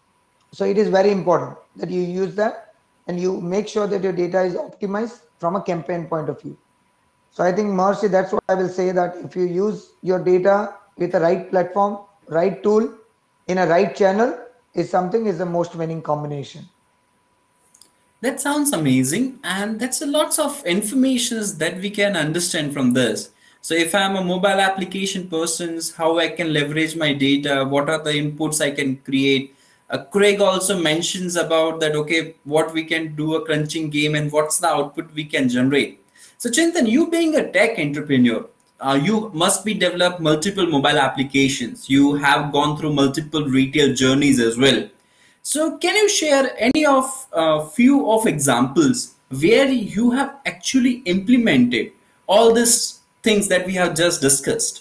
So it is very important that you use that and you make sure that your data is optimized from a campaign point of view. So I think, Maharshi, that's what I will say, that if you use your data with the right platform, right tool, in a right channel, is something is the most winning combination. That sounds amazing, and that's a lots of informations that we can understand from this. So if I'm a mobile application person, how I can leverage my data, what are the inputs I can create. Uh, Craig also mentions about that, okay, what we can do a crunching game and what's the output we can generate. So Chintan, you being a tech entrepreneur, uh, you must be developed multiple mobile applications. You have gone through multiple retail journeys as well. So can you share any of a uh, few of examples where you have actually implemented all these things that we have just discussed?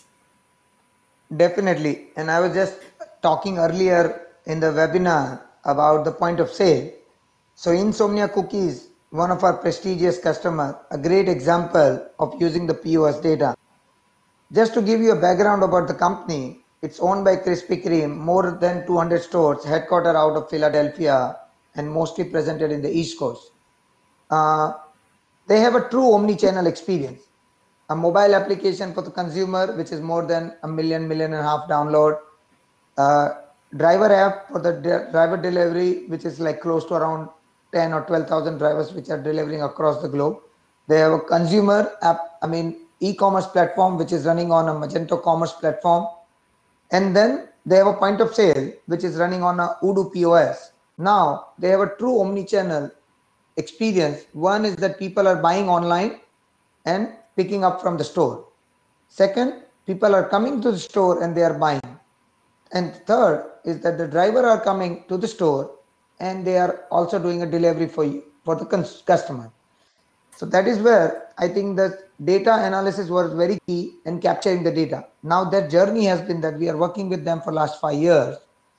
Definitely. And I was just talking earlier in the webinar about the point of sale. So Insomnia Cookies one of our prestigious customers, a great example of using the P O S data. Just to give you a background about the company, it's owned by Krispy Kreme, more than two hundred stores, headquartered out of Philadelphia and mostly presented in the East Coast. Uh, they have a true omni-channel experience. A mobile application for the consumer, which is more than a million, million and a half download. Uh, driver app for the de driver delivery, which is like close to around ten or twelve thousand drivers which are delivering across the globe. They have a consumer app, I mean, e-commerce platform, which is running on a Magento commerce platform. And then they have a point of sale, which is running on a Odoo P O S. Now they have a true omni-channel experience. One is that people are buying online and picking up from the store. Second, people are coming to the store and they are buying. And third is that the driver are coming to the store and they are also doing a delivery for you, for the customer. So that is where I think that data analysis was very key in capturing the data. Now that journey has been that we are working with them for last five years.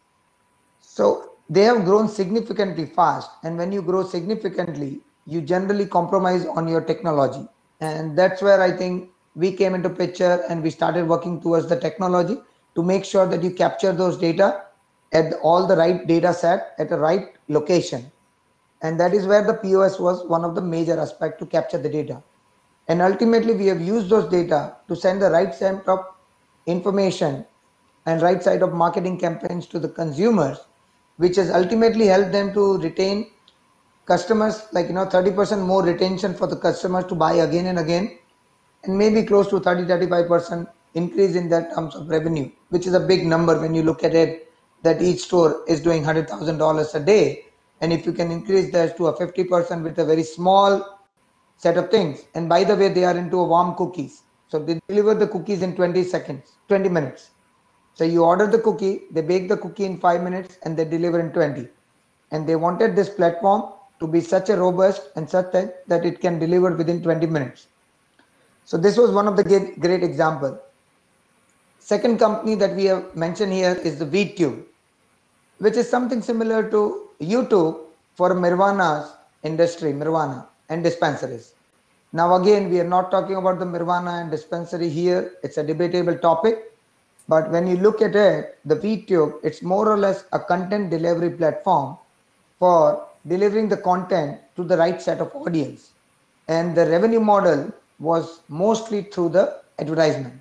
So they have grown significantly fast. And when you grow significantly, you generally compromise on your technology. And that's where I think we came into picture and we started working towards the technology to make sure that you capture those data at all the right data set at the right location. And that is where the P O S was one of the major aspects to capture the data. And ultimately, we have used those data to send the right set of information and right side of marketing campaigns to the consumers, which has ultimately helped them to retain customers, like, you know, thirty percent more retention for the customers to buy again and again, and maybe close to thirty, thirty-five percent increase in that terms of revenue, which is a big number when you look at it, that each store is doing one hundred thousand dollars a day. And if you can increase that to a fifty percent with a very small set of things. And by the way, they are into a warm cookies. So they deliver the cookies in twenty seconds, twenty minutes. So you order the cookie, they bake the cookie in five minutes and they deliver in twenty. And they wanted this platform to be such a robust and such that, that it can deliver within twenty minutes. So this was one of the great, great example. Second company that we have mentioned here is the VTube, which is something similar to YouTube for marijuana's industry, marijuana and dispensaries. Now again, we are not talking about the marijuana and dispensary here. It's a debatable topic. But when you look at it, the VTube, it's more or less a content delivery platform for delivering the content to the right set of audience. And the revenue model was mostly through the advertisement.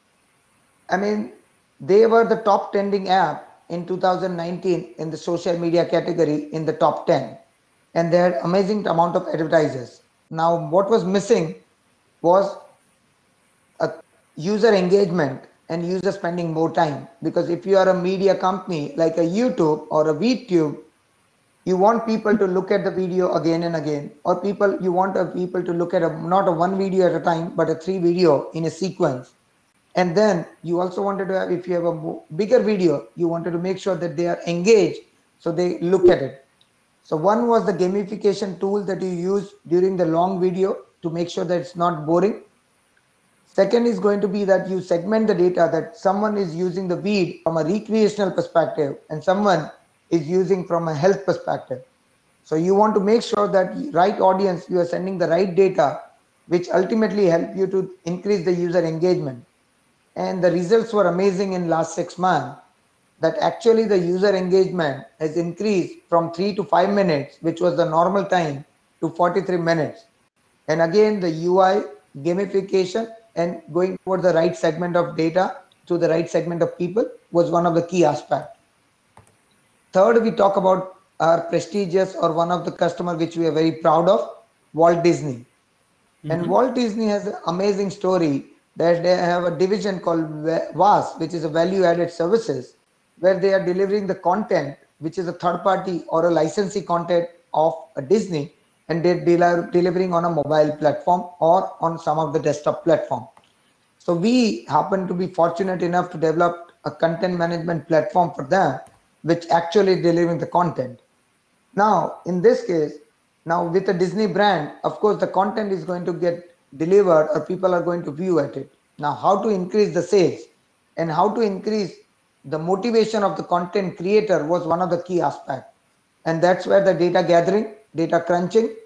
I mean, they were the top trending app in two thousand nineteen in the social media category in the top ten. And they had amazing amount of advertisers. Now, what was missing was a user engagement and user spending more time. Because if you are a media company like a YouTube or a VTube, you want people to look at the video again and again, or people you want a people to look at a, not a one video at a time, but a three video in a sequence. And then you also wanted to have, if you have a bigger video, you wanted to make sure that they are engaged, so they look at it. So one was the gamification tool that you use during the long video to make sure that it's not boring. Second is going to be that you segment the data, that someone is using the weed from a recreational perspective and someone is using from a health perspective. So you want to make sure that right audience, you are sending the right data, which ultimately help you to increase the user engagement. And the results were amazing in last six months, that actually the user engagement has increased from three to five minutes, which was the normal time, to forty-three minutes. And again, the U I gamification and going for the right segment of data to the right segment of people was one of the key aspects. Third, we talk about our prestigious or one of the customer which we are very proud of, Walt Disney. Mm-hmm. And Walt Disney has an amazing story that they have a division called V A S, which is a value-added services, where they are delivering the content, which is a third-party or a licensee content of a Disney, and they're del delivering on a mobile platform or on some of the desktop platform. So we happen to be fortunate enough to develop a content management platform for them, which actually delivering the content. Now, in this case, now with a Disney brand, of course, the content is going to get delivered or people are going to view at it. Now, how to increase the sales and how to increase the motivation of the content creator was one of the key aspects. And that's where the data gathering, data crunching,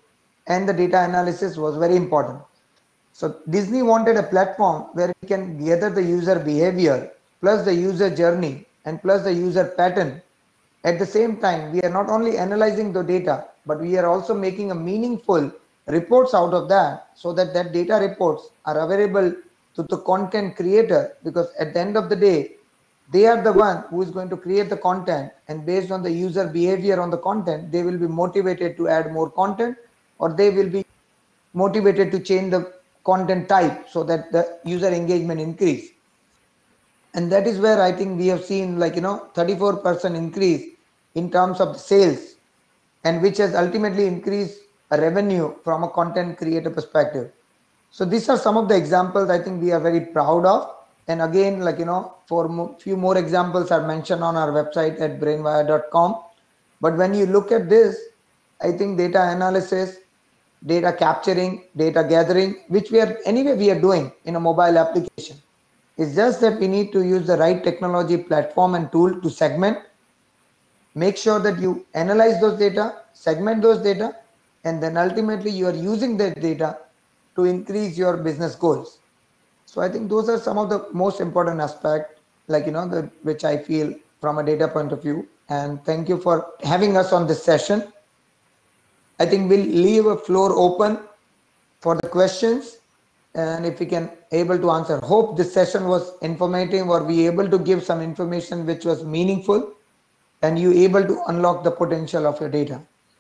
and the data analysis was very important. So Disney wanted a platform where we can gather the user behavior plus the user journey and plus the user pattern. At the same time, we are not only analyzing the data, but we are also making a meaningful reports out of that, so that that data reports are available to the content creator, because at the end of the day, they are the one who is going to create the content, and based on the user behavior on the content, they will be motivated to add more content, or they will be motivated to change the content type so that the user engagement increase. And that is where I think we have seen, like, you know, thirty-four percent increase in terms of the sales, and which has ultimately increased a revenue from a content creator perspective. So these are some of the examples I think we are very proud of. And again, like, you know, for mo few more examples are mentioned on our website at brainwire dot com. But when you look at this, I think data analysis, data capturing, data gathering, which we are anyway we are doing in a mobile application. It's just that we need to use the right technology platform and tool to segment, make sure that you analyze those data, segment those data, and then ultimately you are using that data to increase your business goals. So I think those are some of the most important aspects, like, you know, the, which I feel from a data point of view. And thank you for having us on this session. I think we'll leave a floor open for the questions, and if we can able to answer. Hope this session was informative, or we able to give some information which was meaningful, and you able to unlock the potential of your data.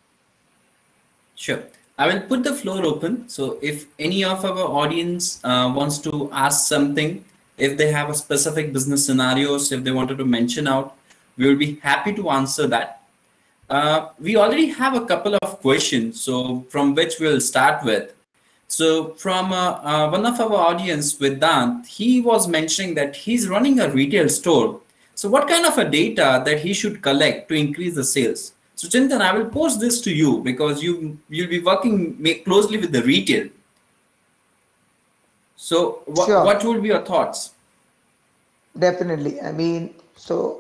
Sure. I will put the floor open. So if any of our audience uh, wants to ask something, if they have a specific business scenarios, if they wanted to mention out, we will be happy to answer that. Uh, we already have a couple of questions, so from which we'll start with. So from uh, uh, one of our audience, Vedant, he was mentioning that he's running a retail store. So what kind of a data that he should collect to increase the sales? So Chintan, I will post this to you because you, you'll be working closely with the retail. So what, Sure. what will be your thoughts? Definitely. I mean, so...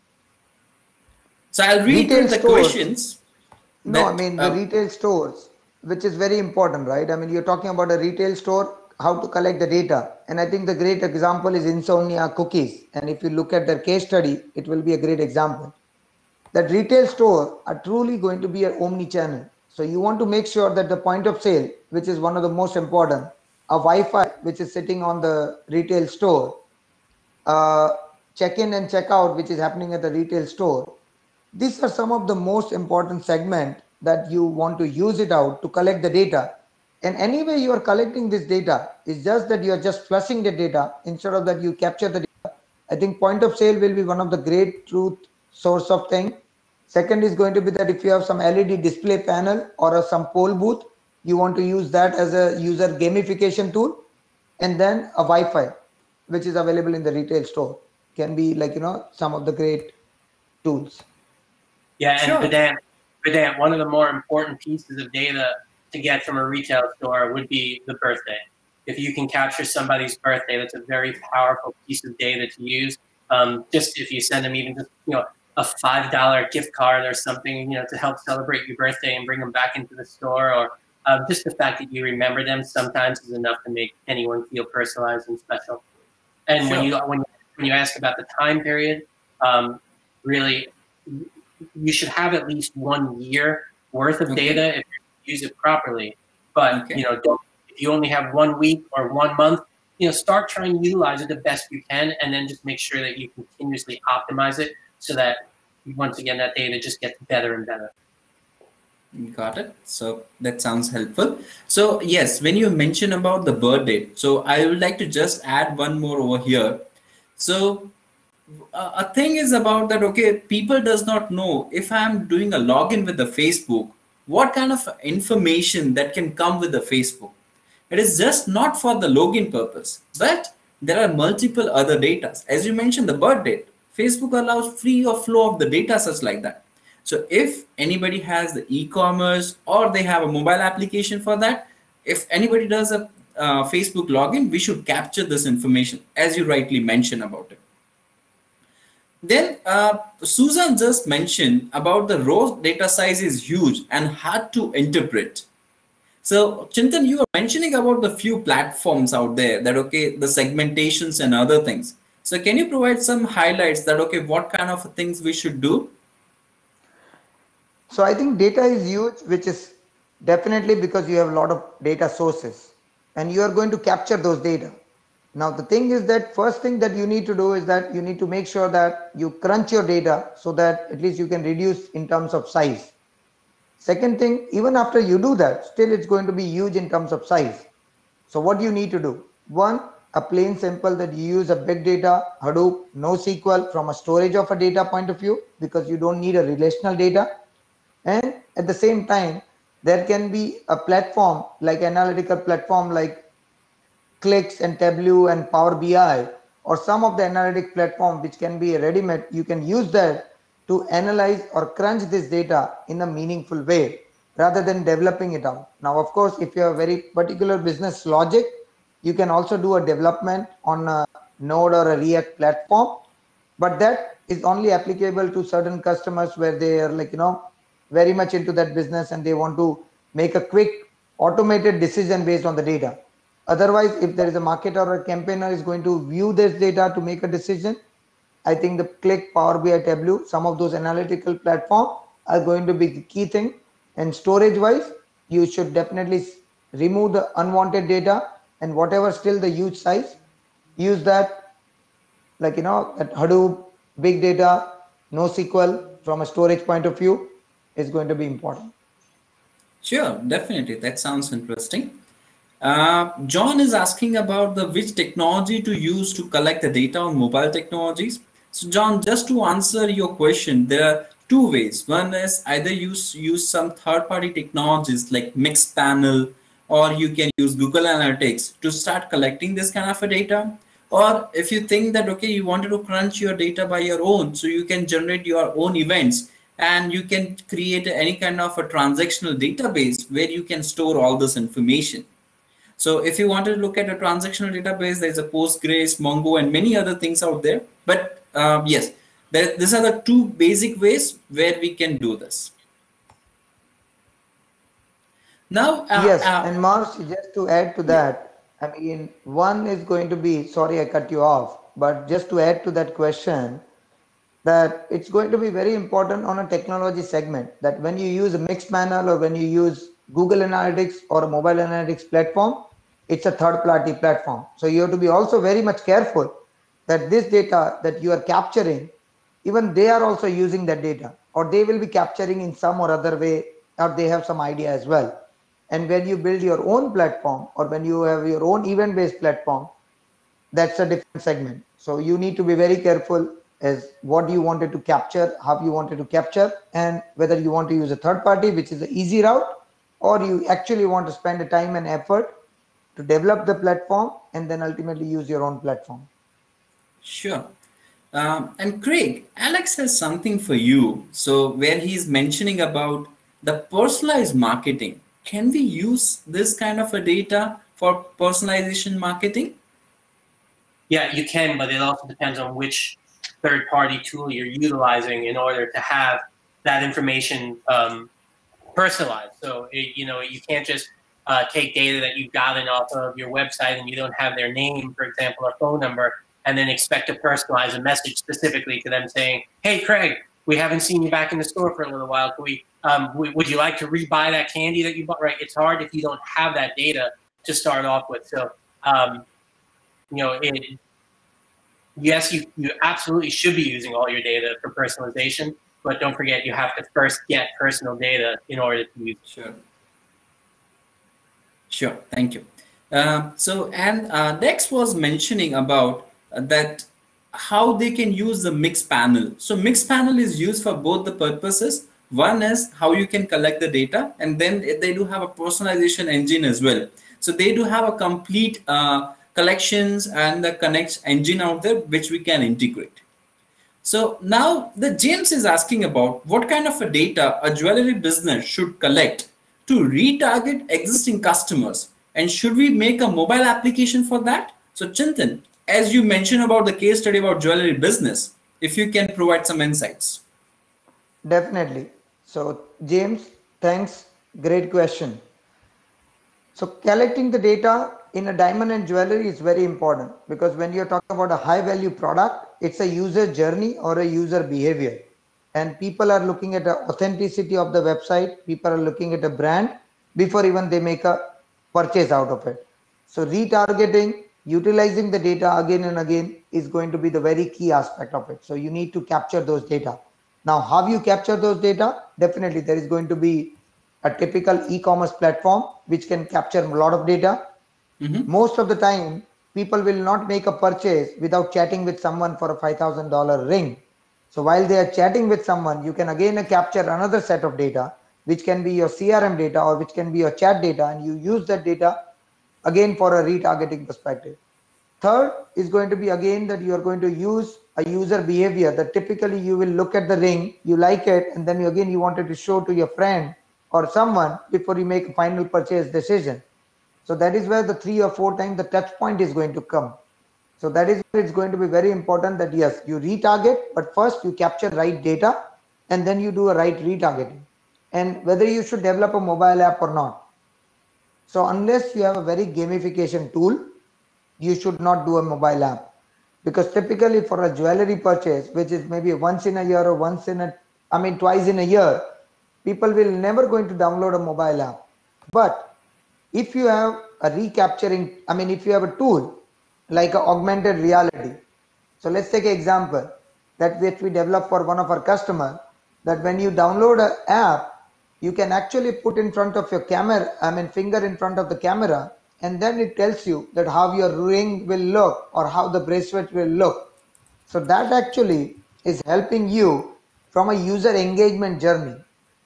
So I'll read the stores, questions. No, that, I mean, the uh, retail stores, which is very important, right? I mean, you're talking about a retail store, how to collect the data. And I think the great example is Insomnia Cookies. And if you look at their case study, it will be a great example. That retail store are truly going to be an omni-channel. So you want to make sure that the point of sale, which is one of the most important, a Wi-Fi, which is sitting on the retail store, uh, check-in and check-out, which is happening at the retail store. These are some of the most important segment that you want to use it out to collect the data. And anyway, you are collecting this data. It's just that you are just flushing the data instead of that you capture the data. I think point of sale will be one of the great truth source of thing. Second is going to be that if you have some L E D display panel or a, some poll booth, you want to use that as a user gamification tool. And then a Wi-Fi, which is available in the retail store, can be, like, you know, some of the great tools. Yeah, and sure. Vedant, Vedant, one of the more important pieces of data to get from a retail store would be the birthday. If you can capture somebody's birthday, that's a very powerful piece of data to use. Um, just if you send them even just, you know, a five dollar gift card or something, you know, to help celebrate your birthday and bring them back into the store, or um, just the fact that you remember them sometimes is enough to make anyone feel personalized and special. And sure. when you when when you ask about the time period, um, really, you should have at least one year worth of okay. data if you use it properly. But okay. you know, don't, if you only have one week or one month, you know, start trying to utilize it the best you can, and then just make sure that you continuously optimize it so that once again that data just gets better and better. Got it. So that sounds helpful. So yes, when you mention about the birth date, so I would like to just add one more over here. So uh, a thing is about that, okay, people does not know if I'm doing a login with the Facebook, what kind of information that can come with the Facebook. It is just not for the login purpose, but there are multiple other data. As you mentioned, the birth date, Facebook allows free or flow of the data such like that. So if anybody has the e-commerce or they have a mobile application for that, if anybody does a uh, Facebook login, we should capture this information as you rightly mentioned about it. Then uh, Susan just mentioned about the raw data size is huge and hard to interpret. So, Chintan, you were mentioning about the few platforms out there that, okay, the segmentations and other things. So, can you provide some highlights that, okay, what kind of things we should do? So I think data is huge, which is definitely because you have a lot of data sources and you are going to capture those data. Now, the thing is that first thing that you need to do is that you need to make sure that you crunch your data so that at least you can reduce in terms of size. Second thing, even after you do that, still it's going to be huge in terms of size. So what do you need to do? One, a plain simple that you use a big data, Hadoop, NoSQL from a storage of a data point of view, because you don't need a relational data. And at the same time, there can be a platform like analytical platform like Qlik and Tableau and Power B I, or some of the analytic platform which can be ready-made. You can use that to analyze or crunch this data in a meaningful way rather than developing it out. Now, of course, if you have very particular business logic, you can also do a development on a Node or a React platform, but that is only applicable to certain customers where they are like, you know, very much into that business and they want to make a quick automated decision based on the data. Otherwise, if there is a marketer or a campaigner is going to view this data to make a decision, I think the Qlik, Power B I, Tableau, some of those analytical platforms are going to be the key thing. And storage wise, you should definitely remove the unwanted data and whatever still the huge size, use that, like, you know, that Hadoop, big data, NoSQL from a storage point of view is going to be important. Sure, definitely. That sounds interesting. Uh, John is asking about the which technology to use to collect the data on mobile technologies. So, John, just to answer your question, there are two ways. One is either use use some third-party technologies like Mixpanel, or you can use Google Analytics to start collecting this kind of a data. Or if you think that, okay, you wanted to crunch your data by your own, so you can generate your own events and you can create any kind of a transactional database where you can store all this information. So if you want to look at a transactional database, there's a Postgres, Mongo, and many other things out there. But um, yes, there, these are the two basic ways where we can do this. Now, uh, yes, uh, and Mars, just to add to that, I mean, one is going to be, sorry, I cut you off, but just to add to that question, that it's going to be very important on a technology segment that when you use a Mixpanel or when you use Google Analytics or a mobile analytics platform, it's a third party platform. So you have to be also very much careful that this data that you are capturing, even they are also using that data, or they will be capturing in some or other way, or they have some idea as well. And when you build your own platform or when you have your own event-based platform, that's a different segment. So you need to be very careful as what you wanted to capture, how you wanted to capture, and whether you want to use a third party, which is the easy route, or you actually want to spend the time and effort to develop the platform and then ultimately use your own platform. Sure. Um, and Craig, Alex has something for you. So where he's mentioning about the personalized marketing, can we use this kind of a data for personalization marketing? Yeah, you can, but it also depends on which third-party tool you're utilizing in order to have that information um, personalized. So, it, you know, you can't just uh, take data that you've gotten off of your website and you don't have their name, for example, or phone number, and then expect to personalize a message specifically to them saying, hey, Craig, we haven't seen you back in the store for a little while. Can we, um, would you like to rebuy that candy that you bought? Right? It's hard if you don't have that data to start off with. So, um, you know, it, yes, you, you absolutely should be using all your data for personalization, but don't forget you have to first get personal data in order to use it. Sure. Sure, thank you. Uh, so, and uh, Dex was mentioning about uh, that how they can use the Mixpanel. So Mixpanel is used for both the purposes. One is how you can collect the data, and then they do have a personalization engine as well. So they do have a complete uh, collections and the connects engine out there, which we can integrate. So now the James is asking about what kind of a data a jewelry business should collect to retarget existing customers, and should we make a mobile application for that? So Chintan, as you mentioned about the case study about jewelry business, if you can provide some insights. Definitely. So James, thanks. Great question. So collecting the data in a diamond and jewelry is very important, because when you're talking about a high value product, it's a user journey or a user behavior. And people are looking at the authenticity of the website. People are looking at a brand before even they make a purchase out of it. So retargeting, utilizing the data again and again is going to be the very key aspect of it. So you need to capture those data. Now, how you capture those data? Definitely there is going to be a typical e-commerce platform which can capture a lot of data. Mm-hmm. Most of the time, people will not make a purchase without chatting with someone for a five thousand dollar ring. So while they are chatting with someone, you can again capture another set of data, which can be your C R M data or which can be your chat data, and you use that data again for a retargeting perspective. Third is going to be again that you are going to use a user behavior that typically you will look at the ring, you like it, and then you, again you wanted to show to your friend or someone before you make a final purchase decision. So that is where the three or four times the touch point is going to come. So that is where it's going to be very important that yes, you retarget, but first you capture right data and then you do a right retargeting. And whether you should develop a mobile app or not. So unless you have a very gamification tool, you should not do a mobile app. Because typically for a jewelry purchase, which is maybe once in a year or once in a, I mean twice in a year, people will never going to download a mobile app. But if you have a recapturing, I mean, if you have a tool like a augmented reality. So let's take an example that which we developed for one of our customers, that when you download an app, you can actually put in front of your camera, I mean finger in front of the camera, and then it tells you that how your ring will look or how the bracelet will look. So that actually is helping you from a user engagement journey.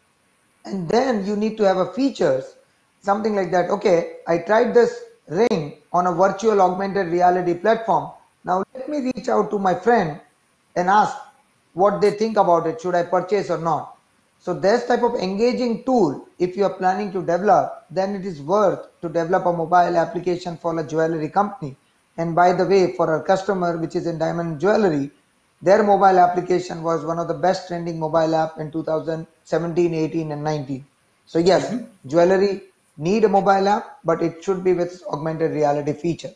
And then you need to have a features, something like that. Okay, I tried this ring on a virtual augmented reality platform. Now let me reach out to my friend and ask what they think about it. Should I purchase or not? So this type of engaging tool, if you are planning to develop, then it is worth to develop a mobile application for a jewelry company. And by the way, for our customer, which is in diamond jewelry, their mobile application was one of the best trending mobile app in two thousand seventeen, eighteen and nineteen. So yes, mm-hmm. jewelry need a mobile app, but it should be with augmented reality feature.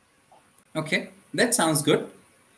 Okay, that sounds good.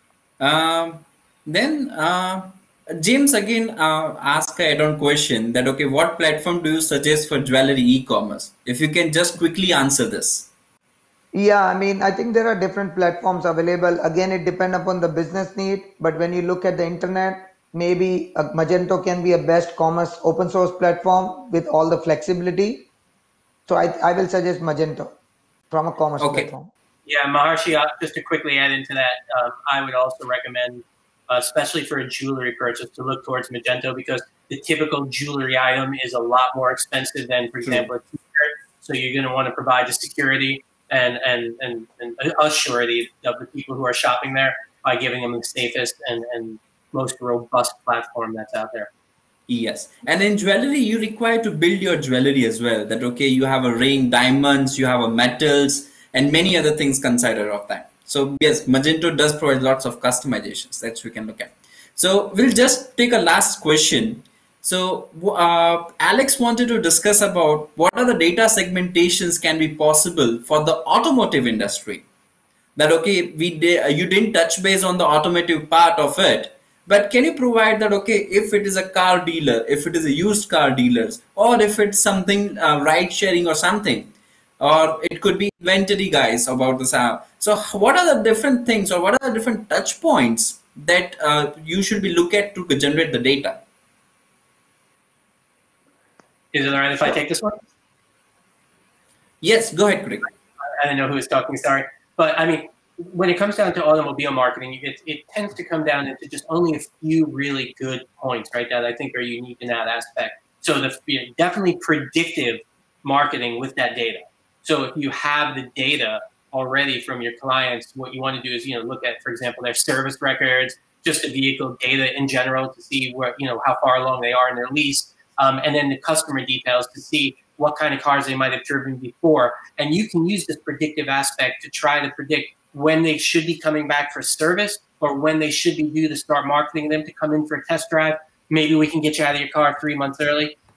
Um, then uh, James again uh, asked a add-on question that, okay, what platform do you suggest for jewelry e-commerce? If you can just quickly answer this. Yeah, I mean, I think there are different platforms available. Again, it depends upon the business need. But when you look at the internet, maybe a Magento can be a best commerce open source platform with all the flexibility. So I, I will suggest Magento from a commerce okay. platform. Yeah, Maharshi, uh, just to quickly add into that, um, I would also recommend, uh, especially for a jewelry purchase, to look towards Magento, because the typical jewelry item is a lot more expensive than, for example, a t-shirt. So you're going to want to provide the security and, and, and, and a surety of the people who are shopping there by giving them the safest and, and most robust platform that's out there. Yes. And in jewelry, you require to build your jewelry as well. That, okay, you have a ring, diamonds, you have a metals, and many other things considered of that. So yes, Magento does provide lots of customizations that we can look at. So we'll just take a last question. So uh, Alex wanted to discuss about what are the data segmentations can be possible for the automotive industry. That, okay, we did, you didn't touch base on the automotive part of it. But can you provide that, okay, if it is a car dealer, if it is a used car dealers, or if it's something uh, ride sharing or something, or it could be inventory guys about this app. So what are the different things, or what are the different touch points that uh, you should be look at to generate the data? Is it all right if I take this one? Yes, go ahead, Craig. I didn't know who was talking, sorry. But I mean, when it comes down to automobile marketing, it, it tends to come down into just only a few really good points, right, that I think are unique in that aspect. So the you know, definitely predictive marketing with that data. So if you have the data already from your clients, what you want to do is, you know, look at, for example, their service records, just the vehicle data in general to see where, you know, how far along they are in their lease, um, and then the customer details to see what kind of cars they might have driven before. And you can use this predictive aspect to try to predict when they should be coming back for service or when they should be due to start marketing them to come in for a test drive. Maybe we can get you out of your car three months early.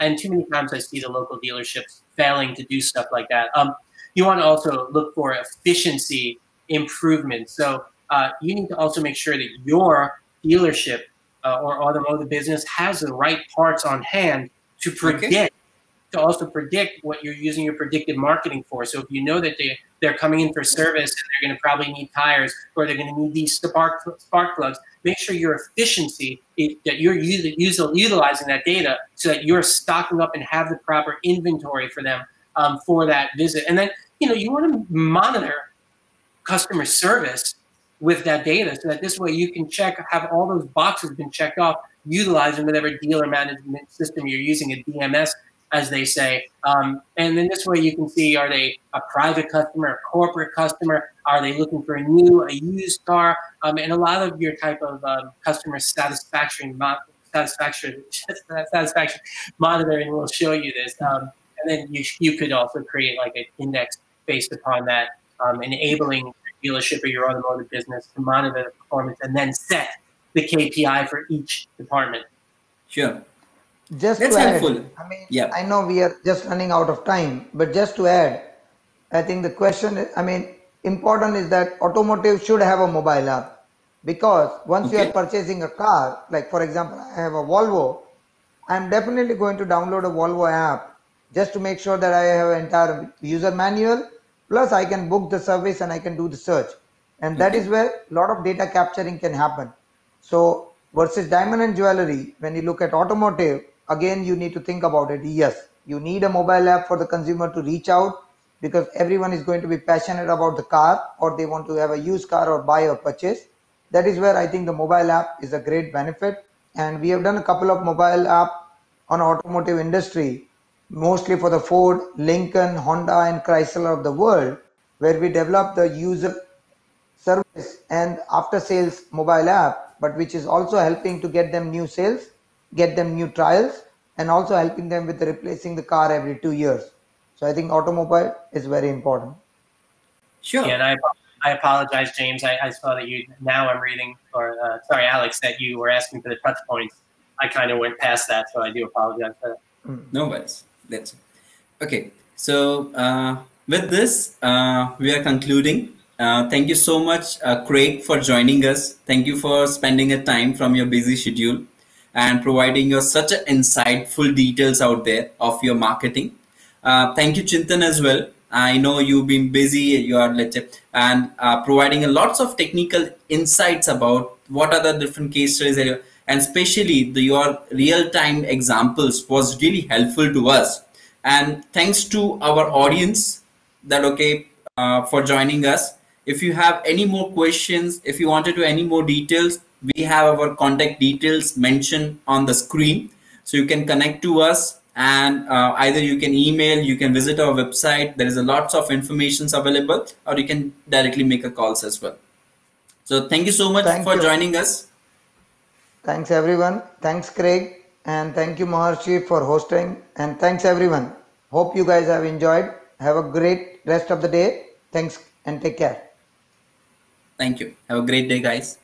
and too many times I see the local dealerships failing to do stuff like that. Um, you want to also look for efficiency improvement. So uh, you need to also make sure that your dealership uh, or automotive business has the right parts on hand to predict, okay. to also predict what you're using your predictive marketing for. So if you know that they, they're coming in for service and they're going to probably need tires, or they're going to need these spark, spark plugs, make sure your efficiency, is, that you're using, utilizing that data so that you're stocking up and have the proper inventory for them um, for that visit. And then, you know, you want to monitor customer service with that data so that this way you can check, have all those boxes been checked off, utilizing whatever dealer management system you're using, a D M S, as they say. Um, and then this way you can see, are they a private customer, a corporate customer? Are they looking for a new, a used car? Um, and a lot of your type of um, customer satisfaction, satisfaction, satisfaction monitoring will show you this. Um, and then you, you could also create like an index based upon that, um, enabling your dealership or your automotive business to monitor the performance and then set the K P I for each department. Sure. Just That's to add, helpful. I mean, yeah. I know we are just running out of time, but just to add, I think the question is, I mean, important is that automotive should have a mobile app, because once okay. you are purchasing a car, like for example, I have a Volvo, I'm definitely going to download a Volvo app just to make sure that I have an entire user manual, plus I can book the service and I can do the search. And that okay. is where a lot of data capturing can happen. So versus diamond and jewelry, when you look at automotive, again, you need to think about it. Yes, you need a mobile app for the consumer to reach out, because everyone is going to be passionate about the car, or they want to have a used car or buy or purchase. That is where I think the mobile app is a great benefit. And we have done a couple of mobile app on automotive industry, mostly for the Ford, Lincoln, Honda and Chrysler of the world, where we developed the user service and after sales mobile app, but which is also helping to get them new sales, get them new trials, and also helping them with replacing the car every two years. So I think automobile is very important. Sure. Yeah, and I, I apologize, James. I, I saw that you, now I'm reading, or uh, sorry, Alex, that you were asking for the touch points. I kind of went past that, so I do apologize for that. No worries. That's okay. So uh, with this, uh, we are concluding. Uh, thank you so much, uh, Craig, for joining us. Thank you for spending a time from your busy schedule and providing us such a insightful details out there of your marketing. Uh, thank you, Chintan, as well. I know you've been busy, you are let's say, and uh, providing a lots of technical insights about what are the different case studies, and especially the, your real-time examples was really helpful to us. And thanks to our audience that okay uh, for joining us. If you have any more questions, if you wanted to any more details, we have our contact details mentioned on the screen, so you can connect to us, and uh, either you can email, you can visit our website. There is a lots of informations available, or you can directly make a calls as well. So thank you so much thank for you. joining us. Thanks everyone. Thanks Craig, and thank you Maharshi for hosting, and thanks everyone. Hope you guys have enjoyed. Have a great rest of the day. Thanks and take care. Thank you. Have a great day, guys.